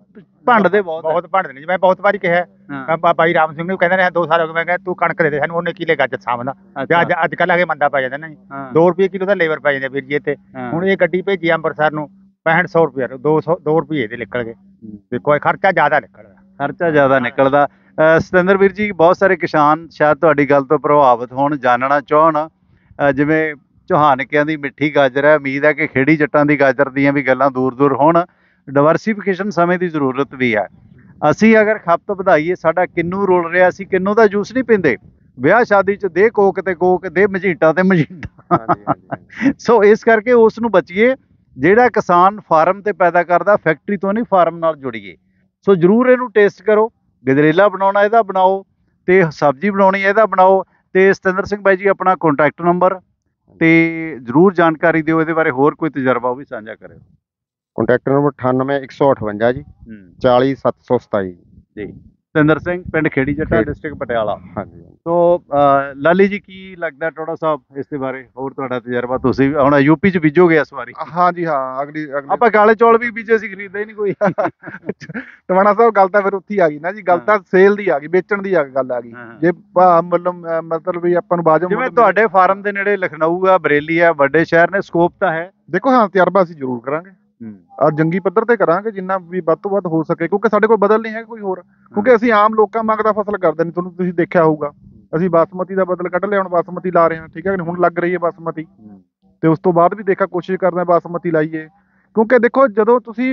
ਭੰਡਦੇ ਬਹੁਤ ਹੈ। ਬਹੁਤ ਭੰਡਦੇ ਨੇ ਜੀ। ਮੈਂ ਬਹੁਤ ਵਾਰੀ ਕਿਹਾ ਹਾਂ, ਬਾਈ ਰਾਮ ਸਿੰਘ ਨੂੰ ਕਹਿੰਦੇ ਨੇ 2 ਸਾਲ ਹੋ ਗਏ, ਮੈਂ ਕਿਹਾ ਤੂੰ ਕਣਕ ਦੇ ਸਾਨੂੰ ਉਹਨੇ ਕਿਲੇ ਗੱਜ ਸਾਂਭਦਾ ਤੇ ਅੱਜ ਕੱਲ੍ਹ ਆ ਕੇ ਮੰਦਾ ਪੈ ਜਾਂਦਾ ਨਾ ਜੀ। ਹਾਂ, 2 ਰੁਪਏ ਕਿਲੋ ਦਾ ਲੇਬਰ ਪੈ ਜਾਂਦੇ ਵੀਰ ਜੀ ਇੱਥੇ। ਹਾਂ। ਹੁਣ ਇਹ ਗੱਡੀ ਭੇਜੀ ਅੰਮ੍ਰਿਤਸਰ ਨੂੰ 6500 ਰੁਪਏ 2 ਰੁਪਏ ਦੇ ਨਿਕਲ ਗਏ। ਦੇਖੋ ਇਹ ਖਰਚਾ ਜ਼ਿਆਦਾ ਨਿਕਲਦਾ। ਖਰਚਾ ਜ਼ਿਆਦਾ ਨਿਕਲਦਾ। ਸਤਿੰਦਰ ਵੀਰ ਜੀ, ਬਹੁਤ ਸਾਰੇ ਕਿਸਾਨ ਸ਼ਾਇਦ ਤੁਹਾਡੀ ਗੱਲ ਤੋਂ ਪ੍ਰਭਾਵਿਤ ਹੋਣ, ਜਾਣਨਾ ਚਾਹਣ। ਜਿਵੇਂ ਚੌਹਾਨਕਿਆਂ ਦੀ ਮਿੱਠੀ ਗਾਜਰ ਹੈ, ਉਮੀਦ ਹੈ ਕਿ ਖੇੜੀ ਜੱਟਾਂ ਦੀ ਗਾਜਰ ਦੀਆਂ ਵੀ ਗੱਲਾਂ ਦੂਰ ਦੂਰ ਹੋਣ। ਡਿਵਰਸੀਫਿਕੇਸ਼ਨ ਸਮੇਂ ਦੀ ਜ਼ਰੂਰਤ ਵੀ ਹੈ। ਅਸੀਂ ਅਗਰ ਖਪਤ ਵਧਾਈਏ, ਸਾਡਾ ਕਿੰਨੂ ਰੁਲ ਰਿਹਾ, ਅਸੀਂ ਕਿੰਨੂ ਦਾ ਜੂਸ ਨਹੀਂ ਪੀਂਦੇ। ਵਿਆਹ ਸ਼ਾਦੀ 'ਚ ਦੇ ਕੋਕ ਤੇ ਕੋਕ, ਦੇ ਮਜੀਟਾ ਤੇ ਮਜੀਟਾ। ਹਾਂਜੀ ਹਾਂਜੀ ਸੋ ਇਸ ਕਰਕੇ ਉਸ ਨੂੰ ਬਚੀਏ। ਜਿਹੜਾ ਕਿਸਾਨ ਫਾਰਮ ਤੇ ਪੈਦਾ ਕਰਦਾ, ਫੈਕਟਰੀ ਤੋਂ ਨਹੀਂ, ਫਾਰਮ ਨਾਲ ਜੁੜੀਏ। ਸੋ ਜ਼ਰੂਰ ਇਹਨੂੰ ਟੇਸਟ ਕਰੋ। ਗਜਰੇਲਾ ਬਣਾਉਣਾ ਇਹਦਾ ਬਣਾਓ, ਤੇ ਸਬਜ਼ੀ ਬਣਾਉਣੀ ਇਹਦਾ ਬਣਾਓ। ਤੇ ਸਤਿੰਦਰ ਸਿੰਘ ਬਾਈ ਜੀ, ਆਪਣਾ ਕੰਟੈਕਟ ਨੰਬਰ ਤੇ ਜ਼ਰੂਰ ਜਾਣਕਾਰੀ ਦਿਓ ਇਹਦੇ ਬਾਰੇ। ਹੋਰ ਕੋਈ ਤਜਰਬਾ ਉਹ ਵੀ ਸਾਂਝਾ ਕਰਿਓ। ਕੰਟੈਕਟ ਨੰਬਰ 98158 ਜੀ 40727 ਜੀ। ਸਤਿੰਦਰ ਸਿੰਘ, ਪਿੰਡ ਖੇੜੀ ਜੱਟਾ, ਖੇੜੀ। ਡਿਸਟ੍ਰਿਕਟ ਪਟਿਆਲਾ। ਹਾਂਜੀ ਸੋ ਲਾਲੀ ਜੀ, ਕੀ ਲੱਗਦਾ ਟੋੜਾ ਸਾਹਿਬ ਇਸ ਦੇ ਬਾਰੇ? ਹੋਰ ਤੁਹਾਡਾ ਤਜਰਬਾ, ਤੁਸੀਂ ਵੀ ਹੁਣ ਯੂਪੀ 'ਚ ਬੀਜੋਗੇ ਇਸ ਵਾਰੀ। ਹਾਂਜੀ ਹਾਂ, ਅਗਲੀ ਆਪਾਂ ਕਾਲੇ ਚੌਲ ਵੀ ਬੀਜੇ ਸੀ, ਖਰੀਦਦੇ ਹੀ ਨਹੀਂ ਕੋਈ। ਟਵਾਣਾ ਸਾਹਿਬ ਗੱਲ ਤਾਂ ਫਿਰ ਉੱਥੇ ਹੀ ਆ ਗਈ ਨਾ ਜੀ। ਗੱਲ ਤਾਂ ਸੇਲ ਦੀ ਆ ਗਈ, ਵੇਚਣ ਦੀ ਗੱਲ ਆ ਗਈ। ਹਾਂ। ਜੇ ਮਤਲਬ ਵੀ ਆਪਾਂ ਨੂੰ ਬਾਜਮ ਜਿਵੇਂ ਤੁਹਾਡੇ ਫਾਰਮ ਦੇ ਨੇੜੇ ਲਖਨਊ ਆ, ਬਰੇਲੀ ਆ, ਵੱਡੇ ਸ਼ਹਿਰ ਨੇ, ਸਕੋਪ ਤਾਂ ਹੈ। ਦੇਖੋ ਹਾਂ, ਤਜਰਬਾ ਅਸੀਂ ਜ਼ਰੂਰ ਕਰਾਂਗੇ ਔਰ ਜੰਗੀ ਪੱਧਰ ਤੇ ਕਰਾਂਗੇ, ਜਿੰਨਾ ਵੀ ਵੱਧ ਤੋਂ ਵੱਧ ਹੋ ਸਕੇ, ਕਿਉਂਕਿ ਸਾਡੇ ਕੋਲ ਬਦਲ ਨਹੀਂ ਹੈ ਕੋਈ ਹੋਰ। ਕਿਉਂਕਿ ਅਸੀਂ ਆਮ ਲੋਕਾਂ ਮੰਗ ਦਾ ਫਸਲ ਕਰਦੇ ਨਹੀਂ। ਤੁਸੀਂ ਦੇਖਿਆ ਹੋਊਗਾ, ਅਸੀਂ ਬਾਸਮਤੀ ਦਾ ਬਦਲ ਕੱਢ ਲਿਆ, ਹੁਣ ਬਾਸਮਤੀ ਲਾ ਰਹੇ ਹਾਂ। ਠੀਕ ਹੈ, ਹੁਣ ਲੱਗ ਰਹੀ ਹੈ ਬਾਸਮਤੀ, ਤੇ ਉਸ ਤੋਂ ਬਾਅਦ ਵੀ ਦੇਖਾ ਕੋਸ਼ਿਸ਼ ਕਰਦੇ ਹਾਂ ਬਾਸਮਤੀ ਲਾਈਏ। ਕਿਉਂਕਿ ਦੇਖੋ, ਜਦੋਂ ਤੁਸੀਂ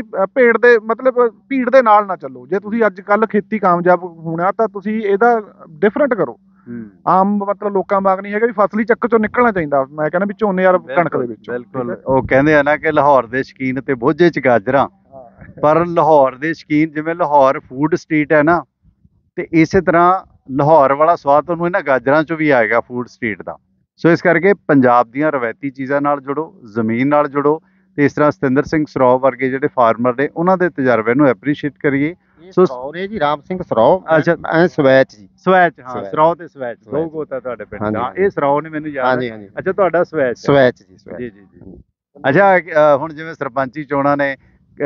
ਭੀੜ ਦੇ ਨਾਲ ਨਾ ਚੱਲੋ। ਜੇ ਤੁਸੀਂ ਅੱਜ ਕੱਲ੍ਹ ਖੇਤੀ ਕਾਮਯਾਬ ਹੋਣਾ, ਤਾਂ ਤੁਸੀਂ ਇਹਦਾ ਡਿਫਰੈਂਟ ਕਰੋ। ਆਮ ਲੋਕਾਂ ਵਾਂਗ ਨਹੀਂ ਹੈਗਾ ਵੀ ਫਸਲੀ ਚੱਕਰ ਚੋਂ ਨਿਕਲਣਾ ਚਾਹੀਦਾ। ਮੈਂ ਕਹਿੰਦਾ ਵੀ ਝੋਨੇ ਯਾਰ ਕਣਕ ਦੇ ਵਿੱਚ। ਬਿਲਕੁਲ। ਉਹ ਕਹਿੰਦੇ ਆ ਨਾ ਕਿ ਲਾਹੌਰ ਦੇ ਸ਼ੌਕੀਨ ਤੇ ਬੋਝੇ 'ਚ ਗਾਜਰਾਂ। ਪਰ ਲਾਹੌਰ ਦੇ ਸ਼ੌਕੀਨ, ਜਿਵੇਂ ਲਾਹੌਰ ਫੂਡ ਸਟਰੀਟ ਹੈ ਨਾ, ਤੇ ਇਸੇ ਤਰ੍ਹਾਂ ਲਾਹੌਰ ਵਾਲਾ ਸਵਾਦ ਤੁਹਾਨੂੰ ਇਹਨਾਂ ਗਾਜਰਾਂ 'ਚੋਂ ਵੀ ਆਏਗਾ, ਫੂਡ ਸਟਰੀਟ ਦਾ। ਸੋ ਇਸ ਕਰਕੇ ਪੰਜਾਬ ਦੀਆਂ ਰਵਾਇਤੀ ਚੀਜ਼ਾਂ ਨਾਲ ਜੁੜੋ, ਜ਼ਮੀਨ ਨਾਲ ਜੁੜੋ। ਤੇ ਇਸ ਤਰ੍ਹਾਂ ਸਤਿੰਦਰ ਸਿੰਘ ਸਰੌ ਵਰਗੇ ਜਿਹੜੇ ਫਾਰਮਰ ਨੇ, ਉਹਨਾਂ ਦੇ ਤਜਰਬੇ ਨੂੰ ਐਪਰੀਸ਼ੀਏਟ ਕਰੀਏ। ਸੋ ਸਰੌ ਨੇ ਜੀ, ਰਾਮ ਸਿੰਘ ਸਰੌ। ਅੱਛਾ। ਐ ਸਵੈਚ ਜੀ। ਸਵੈਚ, ਹਾਂ, ਸਵੈਚ। ਸਰੌ ਤੇ ਸਵੈਚ ਦੋ ਸਵੈਚ। ਗੋਤ ਆ ਤੁਹਾਡੇ ਪਿੰਡ ਹਾਂਜੀ, ਦਾ। ਹਾਂਜੀ। ਇਹ ਸਰੌ ਨੇ ਮੈਨੂੰ ਯਾਦ ਹਾਂਜੀ ਹੈ। ਹਾਂਜੀ ਅੱਛਾ, ਤੁਹਾਡਾ ਸਵੈਚ ਹੈ। ਸਵੈਚ ਜੀ, ਸਵੈਚ। ਜੀ ਜੀ ਜੀ। ਅੱਛਾ, ਹੁਣ ਜਿਵੇਂ ਸਰਪੰਚੀ ਚੋਣਾਂ ਨੇ,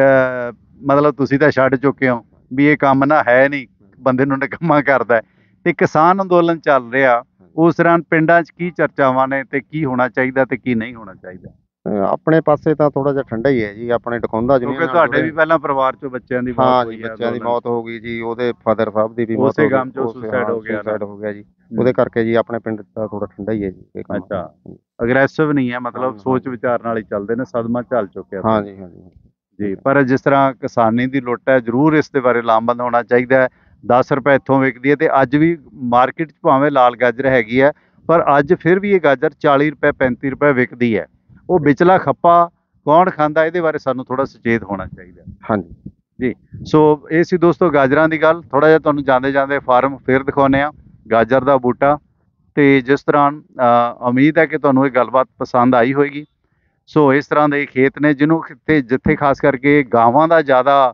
ਮਤਲਬ ਤੁਸੀਂ ਤਾਂ ਛੱਡ ਚੁੱਕੇ ਹੋ ਵੀ ਇਹ ਕੰਮ ਨਾ ਹੈ ਨਹੀਂ, ਬੰਦੇ ਨੂੰ ਨਿਕੰਮਾ ਕਰਦਾ ਹੈ। ਤੇ ਕਿਸਾਨ ਅੰਦੋਲਨ ਚੱਲ ਰਿਹਾ, ਉਸ ਦੌਰਾਨ ਪਿੰਡਾਂ 'ਚ ਕੀ ਚਰਚਾਵਾਂ ਨੇ, ਤੇ ਕੀ ਹੋਣਾ ਚਾਹੀਦਾ ਤੇ ਕੀ ਨਹੀਂ ਹੋਣਾ ਚਾਹੀਦਾ? ਆਪਣੇ ਪਾਸੇ ਤਾਂ ਥੋੜਾ ਜਿਹਾ ਠੰਡਾ ਹੀ ਹੈ ਜੀ। ਆਪਣੇ ਡਕੌਂਦਾ ਕਿਉਂਕਿ ਤੁਹਾਡੇ ਵੀ ਪਹਿਲਾਂ ਪਰਿਵਾਰ 'ਚੋਂ ਬੱਚਿਆਂ ਦੀ ਹਾਂ ਮੌਤ ਜੀ, ਹੋਈ ਹੈ, ਬੱਚਿਆਂ ਦੀ ਅੰਦੋਲਨ। ਮੌਤ ਹੋ ਗਈ ਜੀ। ਉਹਦੇ ਫਾਦਰ ਸਾਹਿਬ ਦੀ ਵੀ ਮੌਤ ਉਸੇ ਹੋ ਗਈ। ਗਮ 'ਚੋਂ suicide ਹੋ ਗਿਆ ਨਾ। ਸੁਸਾਈਡ ਹੋ ਗਿਆ ਜੀ। ਉਹਦੇ ਕਰਕੇ ਜੀ ਆਪਣੇ ਪਿੰਡ ਦਾ ਥੋੜਾ ਠੰਡਾ ਹੀ ਹੈ ਜੀ ਇਹ ਕੰਮ। ਅੱਛਾ। ਅਗਰੈਸਿਵ ਨਹੀਂ ਹੈ, ਮਤਲਬ ਹਾਂ, ਸੋਚ ਵਿਚਾਰ ਨਾਲ ਹੀ ਚੱਲਦੇ ਨੇ। ਸਦਮਾ ਝੱਲ ਚੁੱਕਿਆ। ਹਾਂ ਜੀ, ਹਾਂ ਜੀ। ਜੀ। ਪਰ ਜਿਸ ਤਰ੍ਹਾਂ ਕਿਸਾਨੀ ਦੀ ਲੁੱਟ ਹੈ, ਜ਼ਰੂਰ ਇਸ ਦੇ ਬਾਰੇ ਲਾਮਬੰਦ ਹੋਣਾ ਚਾਹੀਦਾ ਹੈ। 10 ਰੁਪਏ ਇੱਥੋਂ ਵਿਕਦੀ ਹੈ, ਤੇ ਅੱਜ ਵੀ ਮਾਰਕੀਟ 'ਚ ਭਾਵੇਂ ਲਾਲ ਗਾਜਰ ਹੈਗੀ ਹੈ, ਪਰ ਅੱਜ ਫਿਰ ਵੀ ਇਹ ਗਾਜਰ 40 ਰੁਪਏ 35 ਰੁਪਏ ਵਿਕਦੀ ਹੈ। ਉਹ ਵਿਚਲਾ ਖੱਪਾ ਕੌਣ ਖਾਂਦਾ, ਇਹਦੇ ਬਾਰੇ ਸਾਨੂੰ ਥੋੜਾ ਸੁਚੇਤ ਹੋਣਾ ਚਾਹੀਦਾ। ਹਾਂਜੀ ਜੀ। ਸੋ ਇਹ ਸੀ ਦੋਸਤੋ ਗਾਜਰਾਂ ਦੀ ਗੱਲ। ਥੋੜਾ ਜਿਹਾ ਤੁਹਾਨੂੰ ਜਾਂਦੇ ਜਾਂਦੇ ਫਾਰਮ ਫਿਰ ਦਿਖਾਉਂਦੇ ਆ, ਗਾਜਰ ਦਾ ਬੂਟਾ। ਤੇ ਜਿਸ ਤਰ੍ਹਾਂ ਉਮੀਦ ਹੈ ਕਿ ਤੁਹਾਨੂੰ ਇਹ ਗੱਲਬਾਤ ਪਸੰਦ ਆਈ ਹੋਏਗੀ। ਸੋ ਇਸ ਤਰ੍ਹਾਂ ਦੇ ਖੇਤ ਨੇ ਜਿਹਨੂੰ ਜਿੱਥੇ ਖਾਸ ਕਰਕੇ ਗਾਵਾਂ ਦਾ ਜ਼ਿਆਦਾ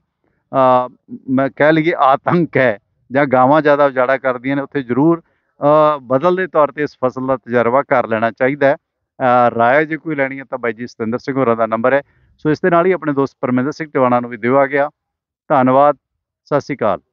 ਮੈਂ ਕਹਿ ਲਈਏ ਆਤੰਕ ਹੈ, ਜਾਂ ਗਾਵਾਂ ਜ਼ਿਆਦਾ ਉਜਾੜਾ ਕਰਦੀਆਂ ਨੇ, ਉੱਥੇ ਜ਼ਰੂਰ ਬਦਲ ਦੇ ਤੌਰ ਤੇ ਇਸ ਫਸਲ ਦਾ ਤਜਰਬਾ ਕਰ ਲੈਣਾ ਚਾਹੀਦਾ ਹੈ। ਰਾਏ ਜੇ ਕੋਈ ਲੈਣੀ ਹੈ ਤਾਂ ਬਾਈ ਜੀ ਸਤਿੰਦਰ ਸਿੰਘ ਹੋਰਾਂ ਦਾ ਨੰਬਰ ਹੈ। ਸੋ ਇਸ ਦੇ ਨਾਲ ਹੀ ਆਪਣੇ ਦੋਸਤ ਪਰਮਿੰਦਰ ਸਿੰਘ ਟਿਵਾਣਾ ਨੂੰ ਵੀ ਦਿਓ ਆ ਗਿਆ। ਧੰਨਵਾਦ। ਸਤਿ ਸ਼੍ਰੀ ਅਕਾਲ।